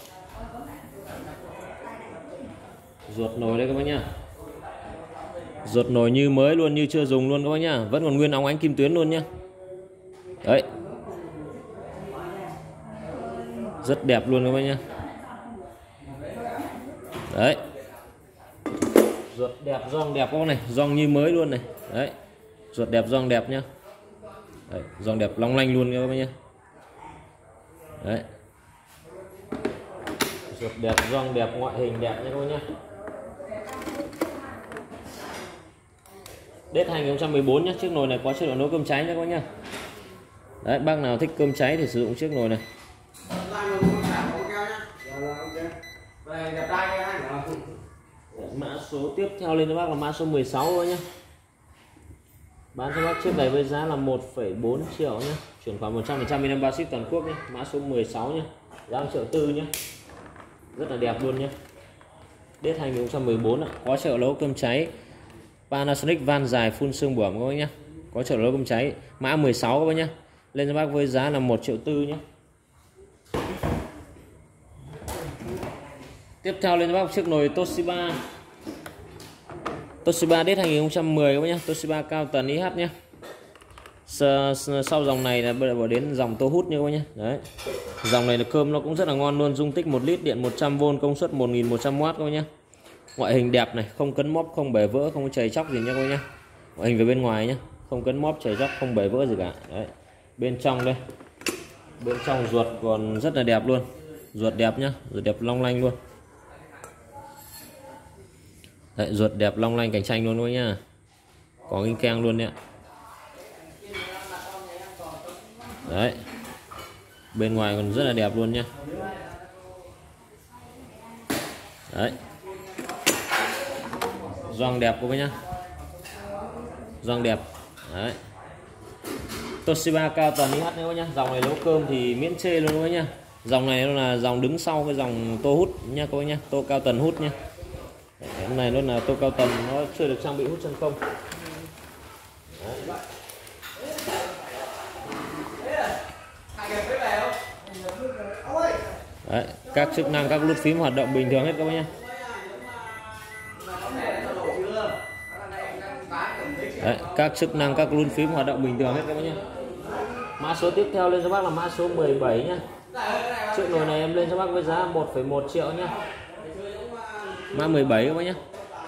Ruột nồi đây các bác nhá. Ruột nồi như mới luôn, như chưa dùng luôn các bác nhá, vẫn còn nguyên óng ánh kim tuyến luôn nhá. Đấy. Rất đẹp luôn các bác nhá. Đấy. Ruột đẹp, gioăng đẹp các bác này, gioăng như mới luôn này. Đấy. Ruột đẹp, gioăng đẹp nhá. Đấy, gioăng đẹp long lanh luôn các bác nhá. Đấy. Ruột đẹp, gioăng đẹp, ngoại hình đẹp nha các bác nhá. Đết 2014 nhé, chiếc nồi này có chế độ nấu cơm cháy nhé các bác nhá. Đấy, bác nào thích cơm cháy thì sử dụng chiếc nồi này. Mã số tiếp theo lên cho bác là mã số 16 thôi nhé. Bán cho bác chiếc này với giá là 1,4 triệu nhé, chuyển khoản 100% bên em bao ship toàn quốc nhé. Mã số 16 nhé, giá 1,4 triệu nhé, rất là đẹp luôn nhé. Đết 2014 ạ, có chế độ nấu cơm cháy, Panasonic van dài phun xương bẩm các bác nhá, có chế độ nấu cơm cháy. Mã 16 các bác nhá. lên cho bác với giá là 1,4 triệu nhé. Tiếp theo lên cho bác chiếc nồi Toshiba DET 2010 các bác nhé. Toshiba cao tần IH nhé. Sau dòng này là bây giờ đến dòng tô hút nha các bác nhé. Đấy, dòng này là cơm nó cũng rất là ngon luôn, dung tích 1 lít, điện 100V, công suất 1100W các bác nhé. Ngoại hình đẹp này, không cấn móp, không bể vỡ, không chảy chóc gì nha các bác nhé. Ngoại hình về bên ngoài nhé, không cấn móp, chảy chóc, không bể vỡ gì cả. Đấy, bên trong đây, bên trong ruột còn rất là đẹp luôn, ruột đẹp nhá, ruột đẹp long lanh luôn. Đấy, ruột đẹp long lanh cạnh tranh luôn các bác nhá, có kinh keng luôn đấy. Đấy, bên ngoài còn rất là đẹp luôn nhá. Đấy, gioăng đẹp các bác nhá, gioăng đẹp. Đấy, Toshiba cao tần IH nữa nhá. Dòng này nấu cơm thì miễn chê luôn các bác nhá. Dòng này nó là dòng đứng sau cái dòng tô hút nha các bác nhá, tô cao tần hút nhá. Cái này nó là tô cao tần, nó chưa được trang bị hút chân không. Đấy, các chức năng, các nút phím hoạt động bình thường hết các bác nhé. Đấy, các chức năng, các nút phím hoạt động bình thường hết các bác nhé. Mã số tiếp theo lên cho bác là mã số 17 nhé. Chiếc nồi này em lên cho bác với giá 1,1 triệu nhé. Mã 17 các bác nhé.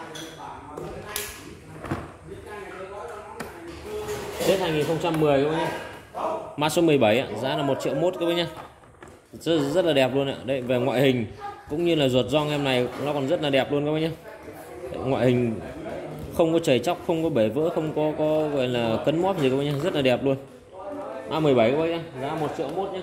Tết 2010 các bác nhé. Mã số 17 giá là 1,1 triệu các bác nhé. Rất là đẹp luôn ạ. Đây, về ngoại hình cũng như là ruột gioăng em này nó còn rất là đẹp luôn các bác nhé. Ngoại hình không có chảy chóc, không có bể vỡ, không có gọi là cấn móp gì các bác nhé, rất là đẹp luôn. Mã 17 các bác nhé, giá 1,1 triệu nhé.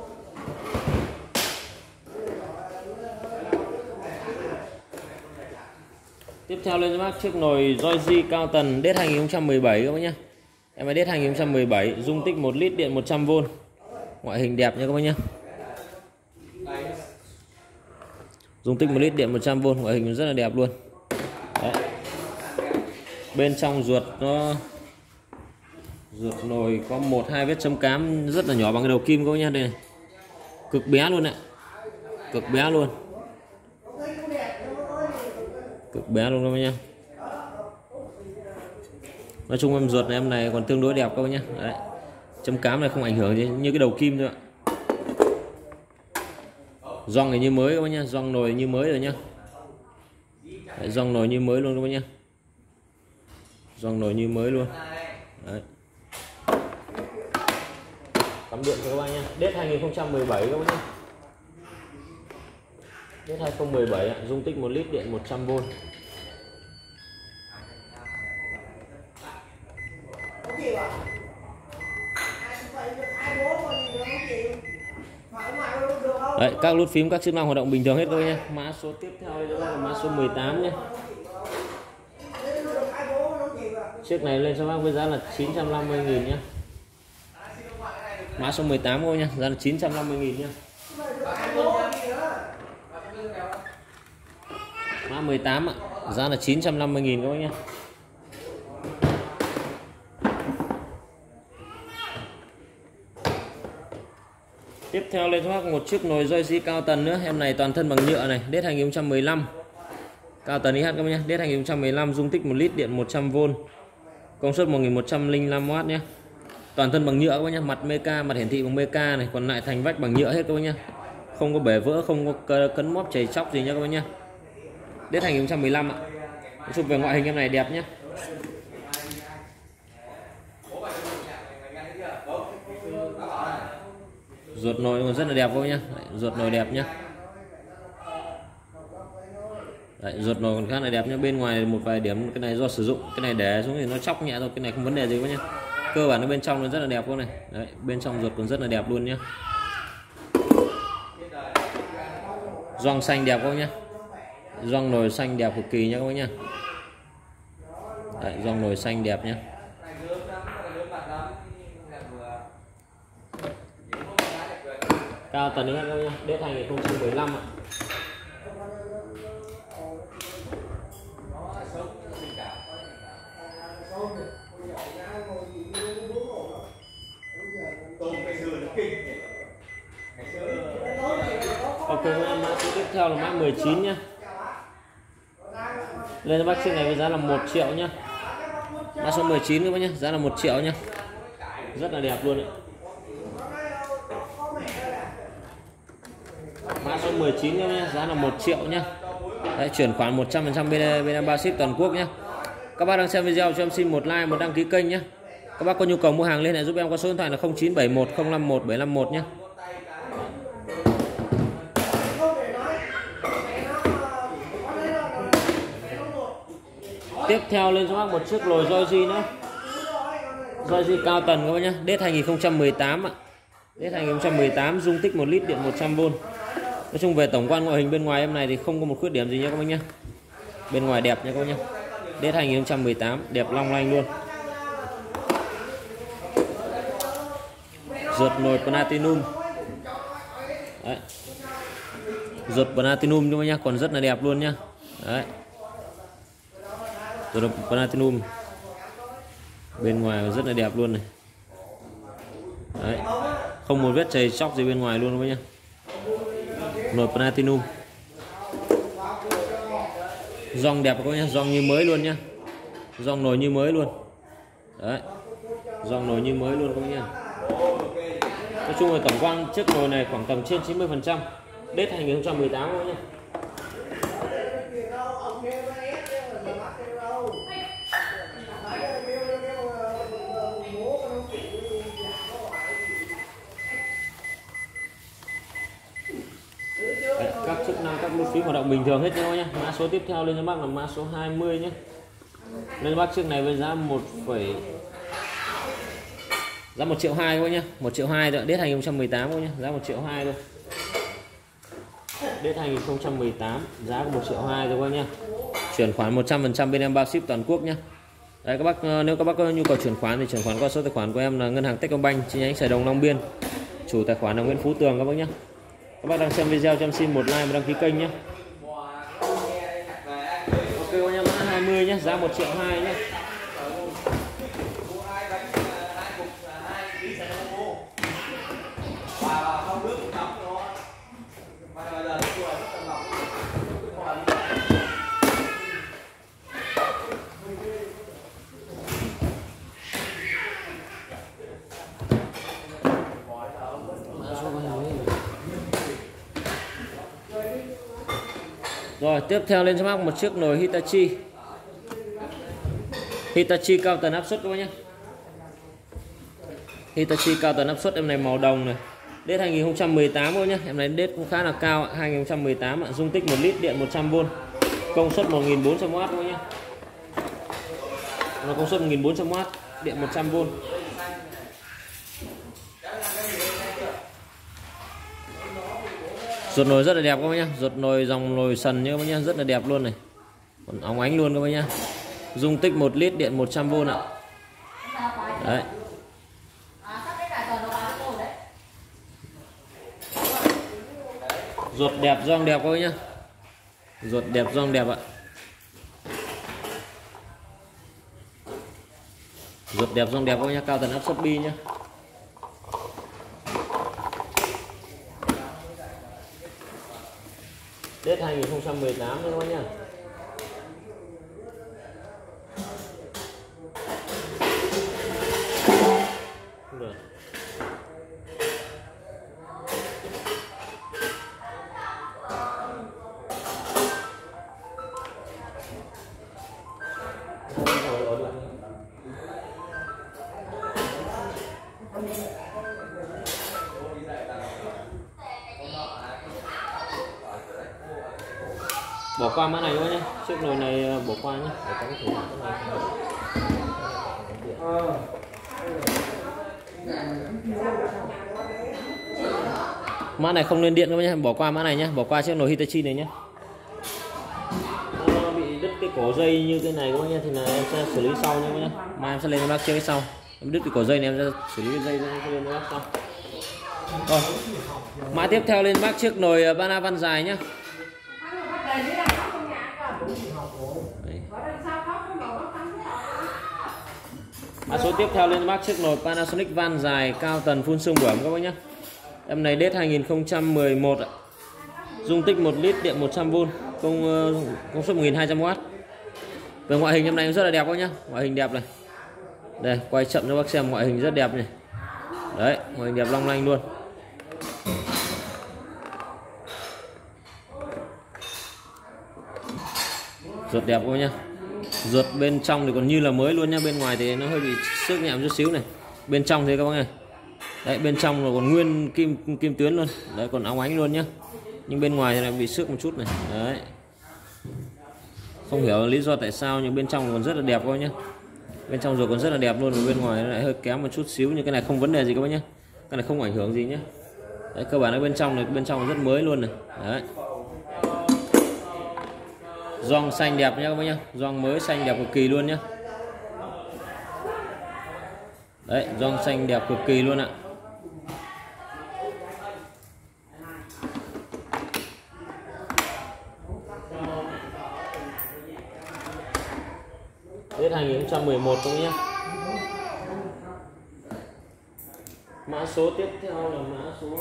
Tiếp theo lên cho bác chiếc nồi Joyji cao tần DET 2017 các bác nhé. Em DET 2017, dung tích 1 lít, điện 100V. Ngoại hình đẹp nha các bác nhé. Dung tích 1 lít, điện 100V, ngoại hình rất là đẹp luôn. Đấy, bên trong ruột nồi có 1-2 vết chấm cám rất là nhỏ bằng cái đầu kim các bác nhé. Đây này, cực bé luôn ạ, cực bé luôn, cực bé luôn các bác nhé. Nói chung em ruột này, em này còn tương đối đẹp các bác nhé. Đấy, chấm cám này không ảnh hưởng gì, như cái đầu kim thôi ạ. Gioăng này như mới các bác nhé, gioăng nồi như mới rồi nhá. Gioăng nồi như mới luôn các bác nhé, gioăng nồi như mới luôn. Đấy, cắm điện cho các bác nhé. DET 2017 các bác nhé. DET 2017 dung tích 1 lít, điện 100V. Đấy, các nút phím, các chức năng hoạt động bình thường hết các bác nhé. Mã số tiếp theo là mã số 18 nhé. Chiếc này lên cho bác với giá là 950.000 nhé. Mã số 18 thôi nha, giá là 950.000 nhé. Mã 18 ạ, giá là 950.000 các bác nhé. Tiếp theo lên cho bác một chiếc nồi Joyji cao tần nữa. Em này toàn thân bằng nhựa này, DET 2015, cao tần IH các bác nhé. DET 2015, dung tích 1 lít, điện 100V, công suất 1105W nhé. Toàn thân bằng nhựa các bác nhé, mặt meca, mặt hiển thị bằng meca này, còn lại thành vách bằng nhựa hết các bác nhé. Không có bể vỡ, không có cấn móp chảy chóc gì nhé các bác nhé. DET 2015 ạ. Nói chung về ngoại hình em này đẹp nhé. Ruột nồi còn rất là đẹp các bác nhé. Ruột nồi đẹp nhé. Đấy, ruột nồi còn khá là đẹp nhé. Bên ngoài một vài điểm cái này do sử dụng, cái này để xuống thì nó chóc nhẹ thôi, cái này không vấn đề gì các bác nhé. Cơ bản ở bên trong nó rất là đẹp các này. Đấy, bên trong ruột còn rất là đẹp luôn nhé. Gioăng xanh đẹp các bác nhé. Gioăng nồi xanh đẹp cực kỳ nhé các bác nhé. Đấy, gioăng nồi xanh đẹp nhé. Cao tần IH các bác nhé. DET 2015 ạ. mã số tiếp theo là mã 19 nhá. Lên cho bác chiếc này với giá là 1 triệu nhá. Mã số 19 các bác nhá, giá là 1 triệu nhá. Rất là đẹp luôn đấy. Mã số 19 nhá, giá là 1 triệu nhá. Đấy, chuyển khoản 100% bên bao ship toàn quốc nhá. Các bác đang xem video cho em xin một like, một đăng ký kênh nhé. Các bác có nhu cầu mua hàng liên hệ giúp em qua số điện thoại là 0971 051 751 nhé. Tiếp theo lên cho bác một chiếc lồi Joyji nữa. Joyji cao tần các bác nhé, đết 2018 ạ. Đết 2018, dung tích 1 lít, điện 100V. Nói chung về tổng quan ngoại hình bên ngoài em này thì không có một khuyết điểm gì nhé các bác nhé. Bên ngoài đẹp nha các bác nhé. Đết 2018, đẹp long lanh luôn. Ruột nồi platinum. Đấy. Ruột platinum các bác nhá, còn rất là đẹp luôn nhá. Đấy. Ruột platinum. Bên ngoài rất là đẹp luôn này. Đấy. Không một vết chày chóc gì bên ngoài luôn các bác nhá. Nồi platinum. Giòn đẹp các bác nhá, giòn như mới luôn nhá. Giòn nồi như mới luôn. Đấy. Giòn nồi như mới luôn các bác nhá. Nói chung là tổng quan chiếc nồi này khoảng tầm trên 90%. Đết 2018 các bác nhá. Đấy, các chức năng, các nút phím hoạt động bình thường hết các bác nhá. Mã số tiếp theo lên cho bác là mã số 20 nhé. Lên bác chiếc này với giá 1 triệu 2 các bác nhá. 1 triệu 2 rồi, đết 2018 các bác nhá, giá 1 triệu 2 thôi. Đết 2018, giá của 1 triệu 2 rồi các bác nhá. Chuyển khoản 100% bên em bao ship toàn quốc nhá. Đấy các bác, nếu các bác có nhu cầu chuyển khoản thì chuyển khoản qua số tài khoản của em là ngân hàng Techcombank chi nhánh Sài Đồng, Long Biên. Chủ tài khoản là Nguyễn Phú Tường các bác nhá. Các bác đang xem video cho em xin một like và đăng ký kênh nhé. Ok các nhá, mã 20 nhé, giá 1 triệu 2 nhé. Rồi tiếp theo lên cho bác một chiếc nồi Hitachi cao tần áp suất các bác nhé. Hitachi cao tần áp suất em này màu đồng này. Đết 2018 các bác nhé. Em này đết cũng khá là cao, 2018 ạ. Dung tích 1 lít, điện 100V. Công suất 1400W các bác nhé. Nó công suất 1400W, điện 100V. Ruột nồi rất là đẹp các bác nhá, ruột nồi dòng nồi sần như các bác nhá, rất là đẹp luôn này. Còn óng ánh luôn các bác nhá. Dung tích 1 lít, điện 100V ạ. Đấy. Ruột đẹp, giòn đẹp các bác nhá. Ruột đẹp, giòn đẹp ạ. Ruột đẹp, giòn đẹp các bác nhá, cao tần áp suất bi nhá. Tết 2018 các bác nhá. Được. Bỏ qua mã này các bác nhé, chiếc nồi này bỏ qua nhé. Mã này không lên điện các bác nhé, bỏ qua mã này nhé, bỏ qua chiếc nồi Hitachi này nhé. Nó bị đứt cái cổ dây như thế này các bác nhé, thì là em sẽ xử lý sau nhé. Mai em sẽ lên bác chiếc cái sau. Em đứt cái cổ dây này em sẽ xử lý cái dây lên bác sau. Rồi, mã tiếp theo lên bác chiếc nồi Bana Văn dài nhé. Mã số tiếp theo lên bác chiếc nồi Panasonic van dài cao tần phun xương bướm các bác nhé. Em này đết 2011 ạ. dung tích 1 lít, điện 100V, công suất 1200W. Về ngoại hình em này rất là đẹp các nhá, ngoại hình đẹp này. Đây, quay chậm cho bác xem, ngoại hình rất đẹp này. Đấy, ngoại hình đẹp long lanh luôn. Ruột đẹp các nhá. Ruột bên trong thì còn như là mới luôn nhá, bên ngoài thì nó hơi bị xước nhẹm chút xíu này. Bên trong thì các bác này. Đấy, bên trong là còn nguyên kim tuyến luôn. Đấy, còn óng ánh luôn nhá. Nhưng bên ngoài thì lại bị xước một chút này. Đấy. Không hiểu lý do tại sao nhưng bên trong còn rất là đẹp các bác nhá. Bên trong ruột còn rất là đẹp luôn, và bên ngoài nó lại hơi kém một chút xíu, nhưng cái này không vấn đề gì các bác nhá. Cái này không ảnh hưởng gì nhá. Đấy, cơ bản là bên trong rất mới luôn này. Đấy. Gioăng xanh đẹp nhá các bác nhá, gioăng mới xanh đẹp cực kỳ luôn nhá. Đấy, gioăng xanh đẹp cực kỳ luôn ạ. Đến 2011 các bác nhá. Mã số tiếp theo là mã số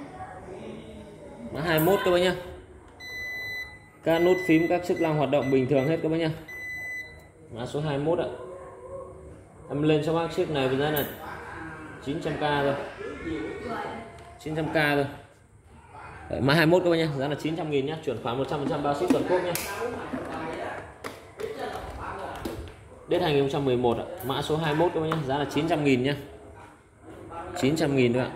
21 các bác nhá. Các nút phím, các chức năng hoạt động bình thường hết các bác nhá. Mã số 21 ạ. Em lên cho bác chiếc này với giá là 900k thôi. 900k thôi. Đấy, mã 21 các bác nhá, giá là 900.000 nhá, chuyển khoản 100% bao ship toàn quốc nhá. Đến 2011 ạ. Mã số 21 các bác nhá, giá là 900.000 nhá. 900.000 thôi ạ.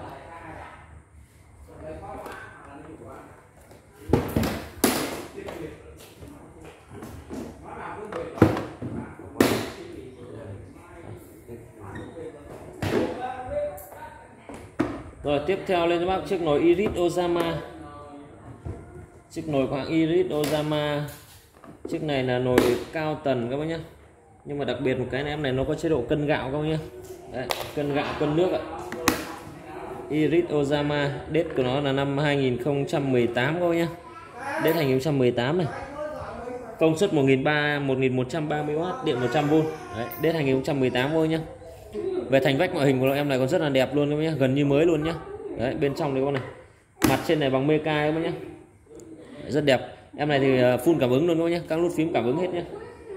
Rồi tiếp theo lên cho bác chiếc nồi Iris Ozama. Chiếc nồi của hãng Iris Ozama. Chiếc này là nồi cao tần các bác nhé. Nhưng mà đặc biệt một cái này em này nó có chế độ cân gạo các bác nhé. Đấy, cân gạo cân nước ạ. Iris Ozama, date của nó là năm 2018 các bác nhé. Date 2018 này. Công suất 1130W, điện 100V. Đấy, date 2018 thôi nhé. Về thành vách ngoại hình của em này còn rất là đẹp luôn các bác nhé, gần như mới luôn nhé. Đấy, bên trong này con này, mặt trên này bằng meca các bác nhé, rất đẹp. Em này thì full cảm ứng luôn các bác nhé, các nút phím cảm ứng hết nhé.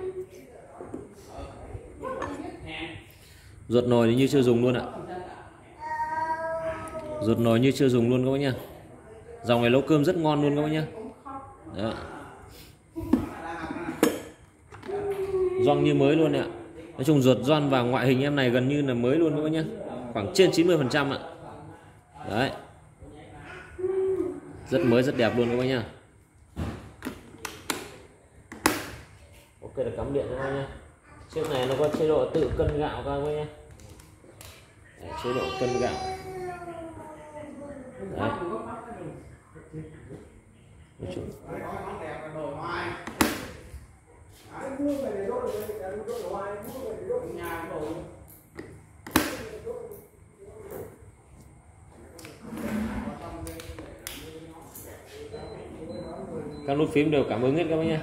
Ruột nồi thì như chưa dùng luôn ạ, ruột nồi như chưa dùng luôn các bác nhé. Dòng này nấu cơm rất ngon luôn các bác nhé. Đấy. Gioăng như mới luôn ạ. Nói chung ruột gioăng và ngoại hình em này gần như là mới luôn các bác nhé, khoảng trên 90% ạ. Đấy, rất mới rất đẹp luôn các bác nhá. Ok, là cắm điện các bác nhá. Chiếc này nó có chế độ tự cân gạo các bác nhé. Đấy, chế độ cân gạo. Đấy. Nói chung các nút phím đều cảm ứng hết các bác nhé.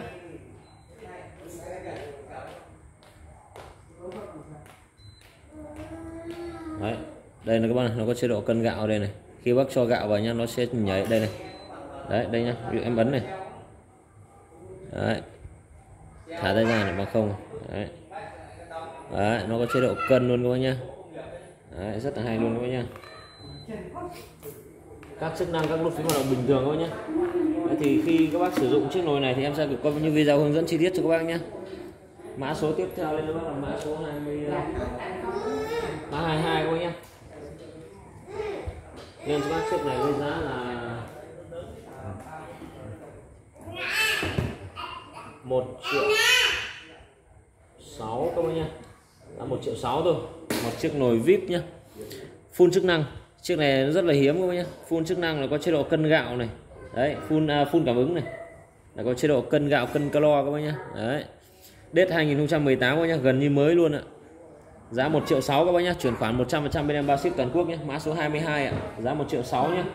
Đấy, đây là các bạn, nó có chế độ cân gạo đây này. Khi bác cho gạo vào nha, nó sẽ nhảy đây này. Đấy, đây nhá, ví dụ em ấn này. Đấy, thả tay ra này bằng không. Đấy. Đấy, nó có chế độ cân luôn các bác nhá. Đấy, rất là hay luôn các bác nhá. Các chức năng, các nút phím hoạt động bình thường các bác nhé. Thì khi các bác sử dụng chiếc nồi này thì em sẽ có như video hướng dẫn chi tiết cho các bác nhé. Mã số tiếp theo lên các bác là mã số 20, mã 22 các bác nhé. Lên cho bác chiếc này với giá là 1.600.000 các bác nhé, là 1.600.000 thôi. Một chiếc nồi VIP nhé, full chức năng. Chiếc này rất là hiếm các bác nhé, full chức năng là có chế độ cân gạo này. Đấy, full cảm ứng này, là có chế độ cân gạo, cân calo các bác nhé. Đấy, date 2018 các bác nhé, gần như mới luôn ạ. Giá 1.600.000 các bác nhé, chuyển khoản 100% bên em bao ship toàn quốc nhé. Mã số 22 ạ, giá 1.600.000 nhé.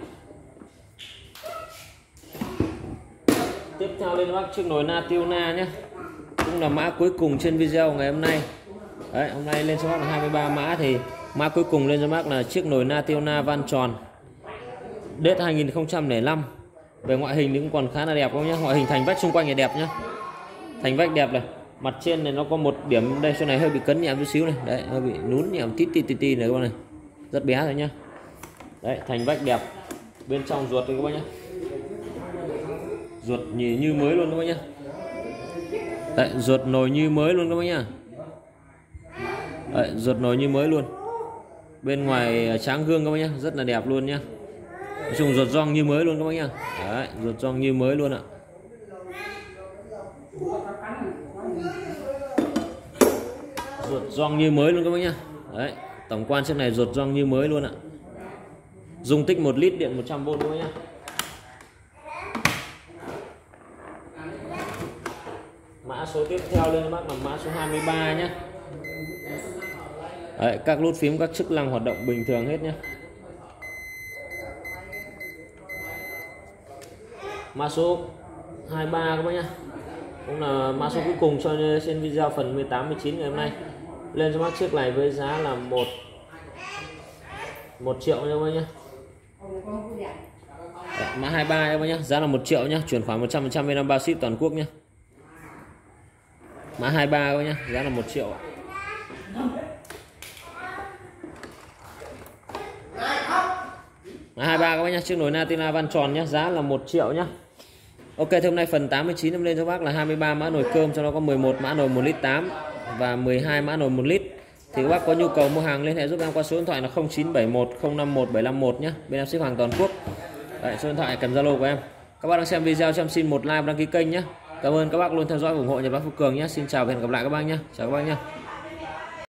Tiếp theo lên bác chiếc nồi Nationa nhé, cũng là mã cuối cùng trên video ngày hôm nay. Đấy, hôm nay lên cho bác là 23 mã, thì mã cuối cùng lên cho bác là chiếc nồi Nationa van tròn, date 2005, Về ngoại hình thì cũng còn khá là đẹp các bác nhá. Ngoại hình thành vách xung quanh này đẹp nhá. Thành vách đẹp này. Mặt trên này nó có một điểm đây, chỗ này hơi bị cấn nhẹ chút xíu này. Đấy, hơi bị nún nhẹ tít này các bác này. Rất bé rồi nhá. Đấy, thành vách đẹp. Bên trong ruột đây các bác nhá. Ruột như mới luôn các bác nhá. Đấy, ruột nồi như mới luôn các bác nhá. Đấy, ruột nồi như mới luôn. Bên ngoài tráng gương các bác nhá, rất là đẹp luôn nhá. Nói chung ruột giòn như mới luôn các bác nhá. Đấy, ruột giòn như mới luôn ạ. Ruột giòn như mới luôn các bác nhá. Đấy, tổng quan chiếc này ruột giòn như mới luôn ạ. Dung tích 1 lít, điện 100V các bác nhá. Mã số tiếp theo lên các bác là mã số 23 nhé. Đấy, các nút phím các chức năng hoạt động bình thường hết nhé. Mã số 23 các bác nhé, cũng là mã số cuối cùng cho trên video phần 18 19 ngày hôm nay. Lên cho bác chiếc này với giá là 1 triệu nha các bác nhé. Đấy, mã 23 các bác nhé, giá là 1 triệu nhé, chuyển khoản 100% bên Nam bao ship toàn quốc nhé. Mã 23 các bác nhé, giá là 1 triệu. Mã 23 các bác nhé, chiếc nồi Natilla van tròn nhé, giá là 1 triệu nhé. Ok, thì hôm nay phần 89 em lên cho bác là 23 mã nồi cơm, cho nó có 11 mã nồi 1 lít 8 và 12 mã nồi 1 lít. Thì các bác có nhu cầu mua hàng liên hệ giúp em qua số điện thoại là 0971 051 751 nhé. Bên em ship hàng toàn quốc. Đấy, số điện thoại kèm Zalo của em. Các bác đang xem video cho em xin một like và đăng ký kênh nhé. Cảm ơn các bác luôn theo dõi ủng hộ Nhật Bác Phú Cường nhé. Xin chào và hẹn gặp lại các bác nhé. Chào các bác nhé.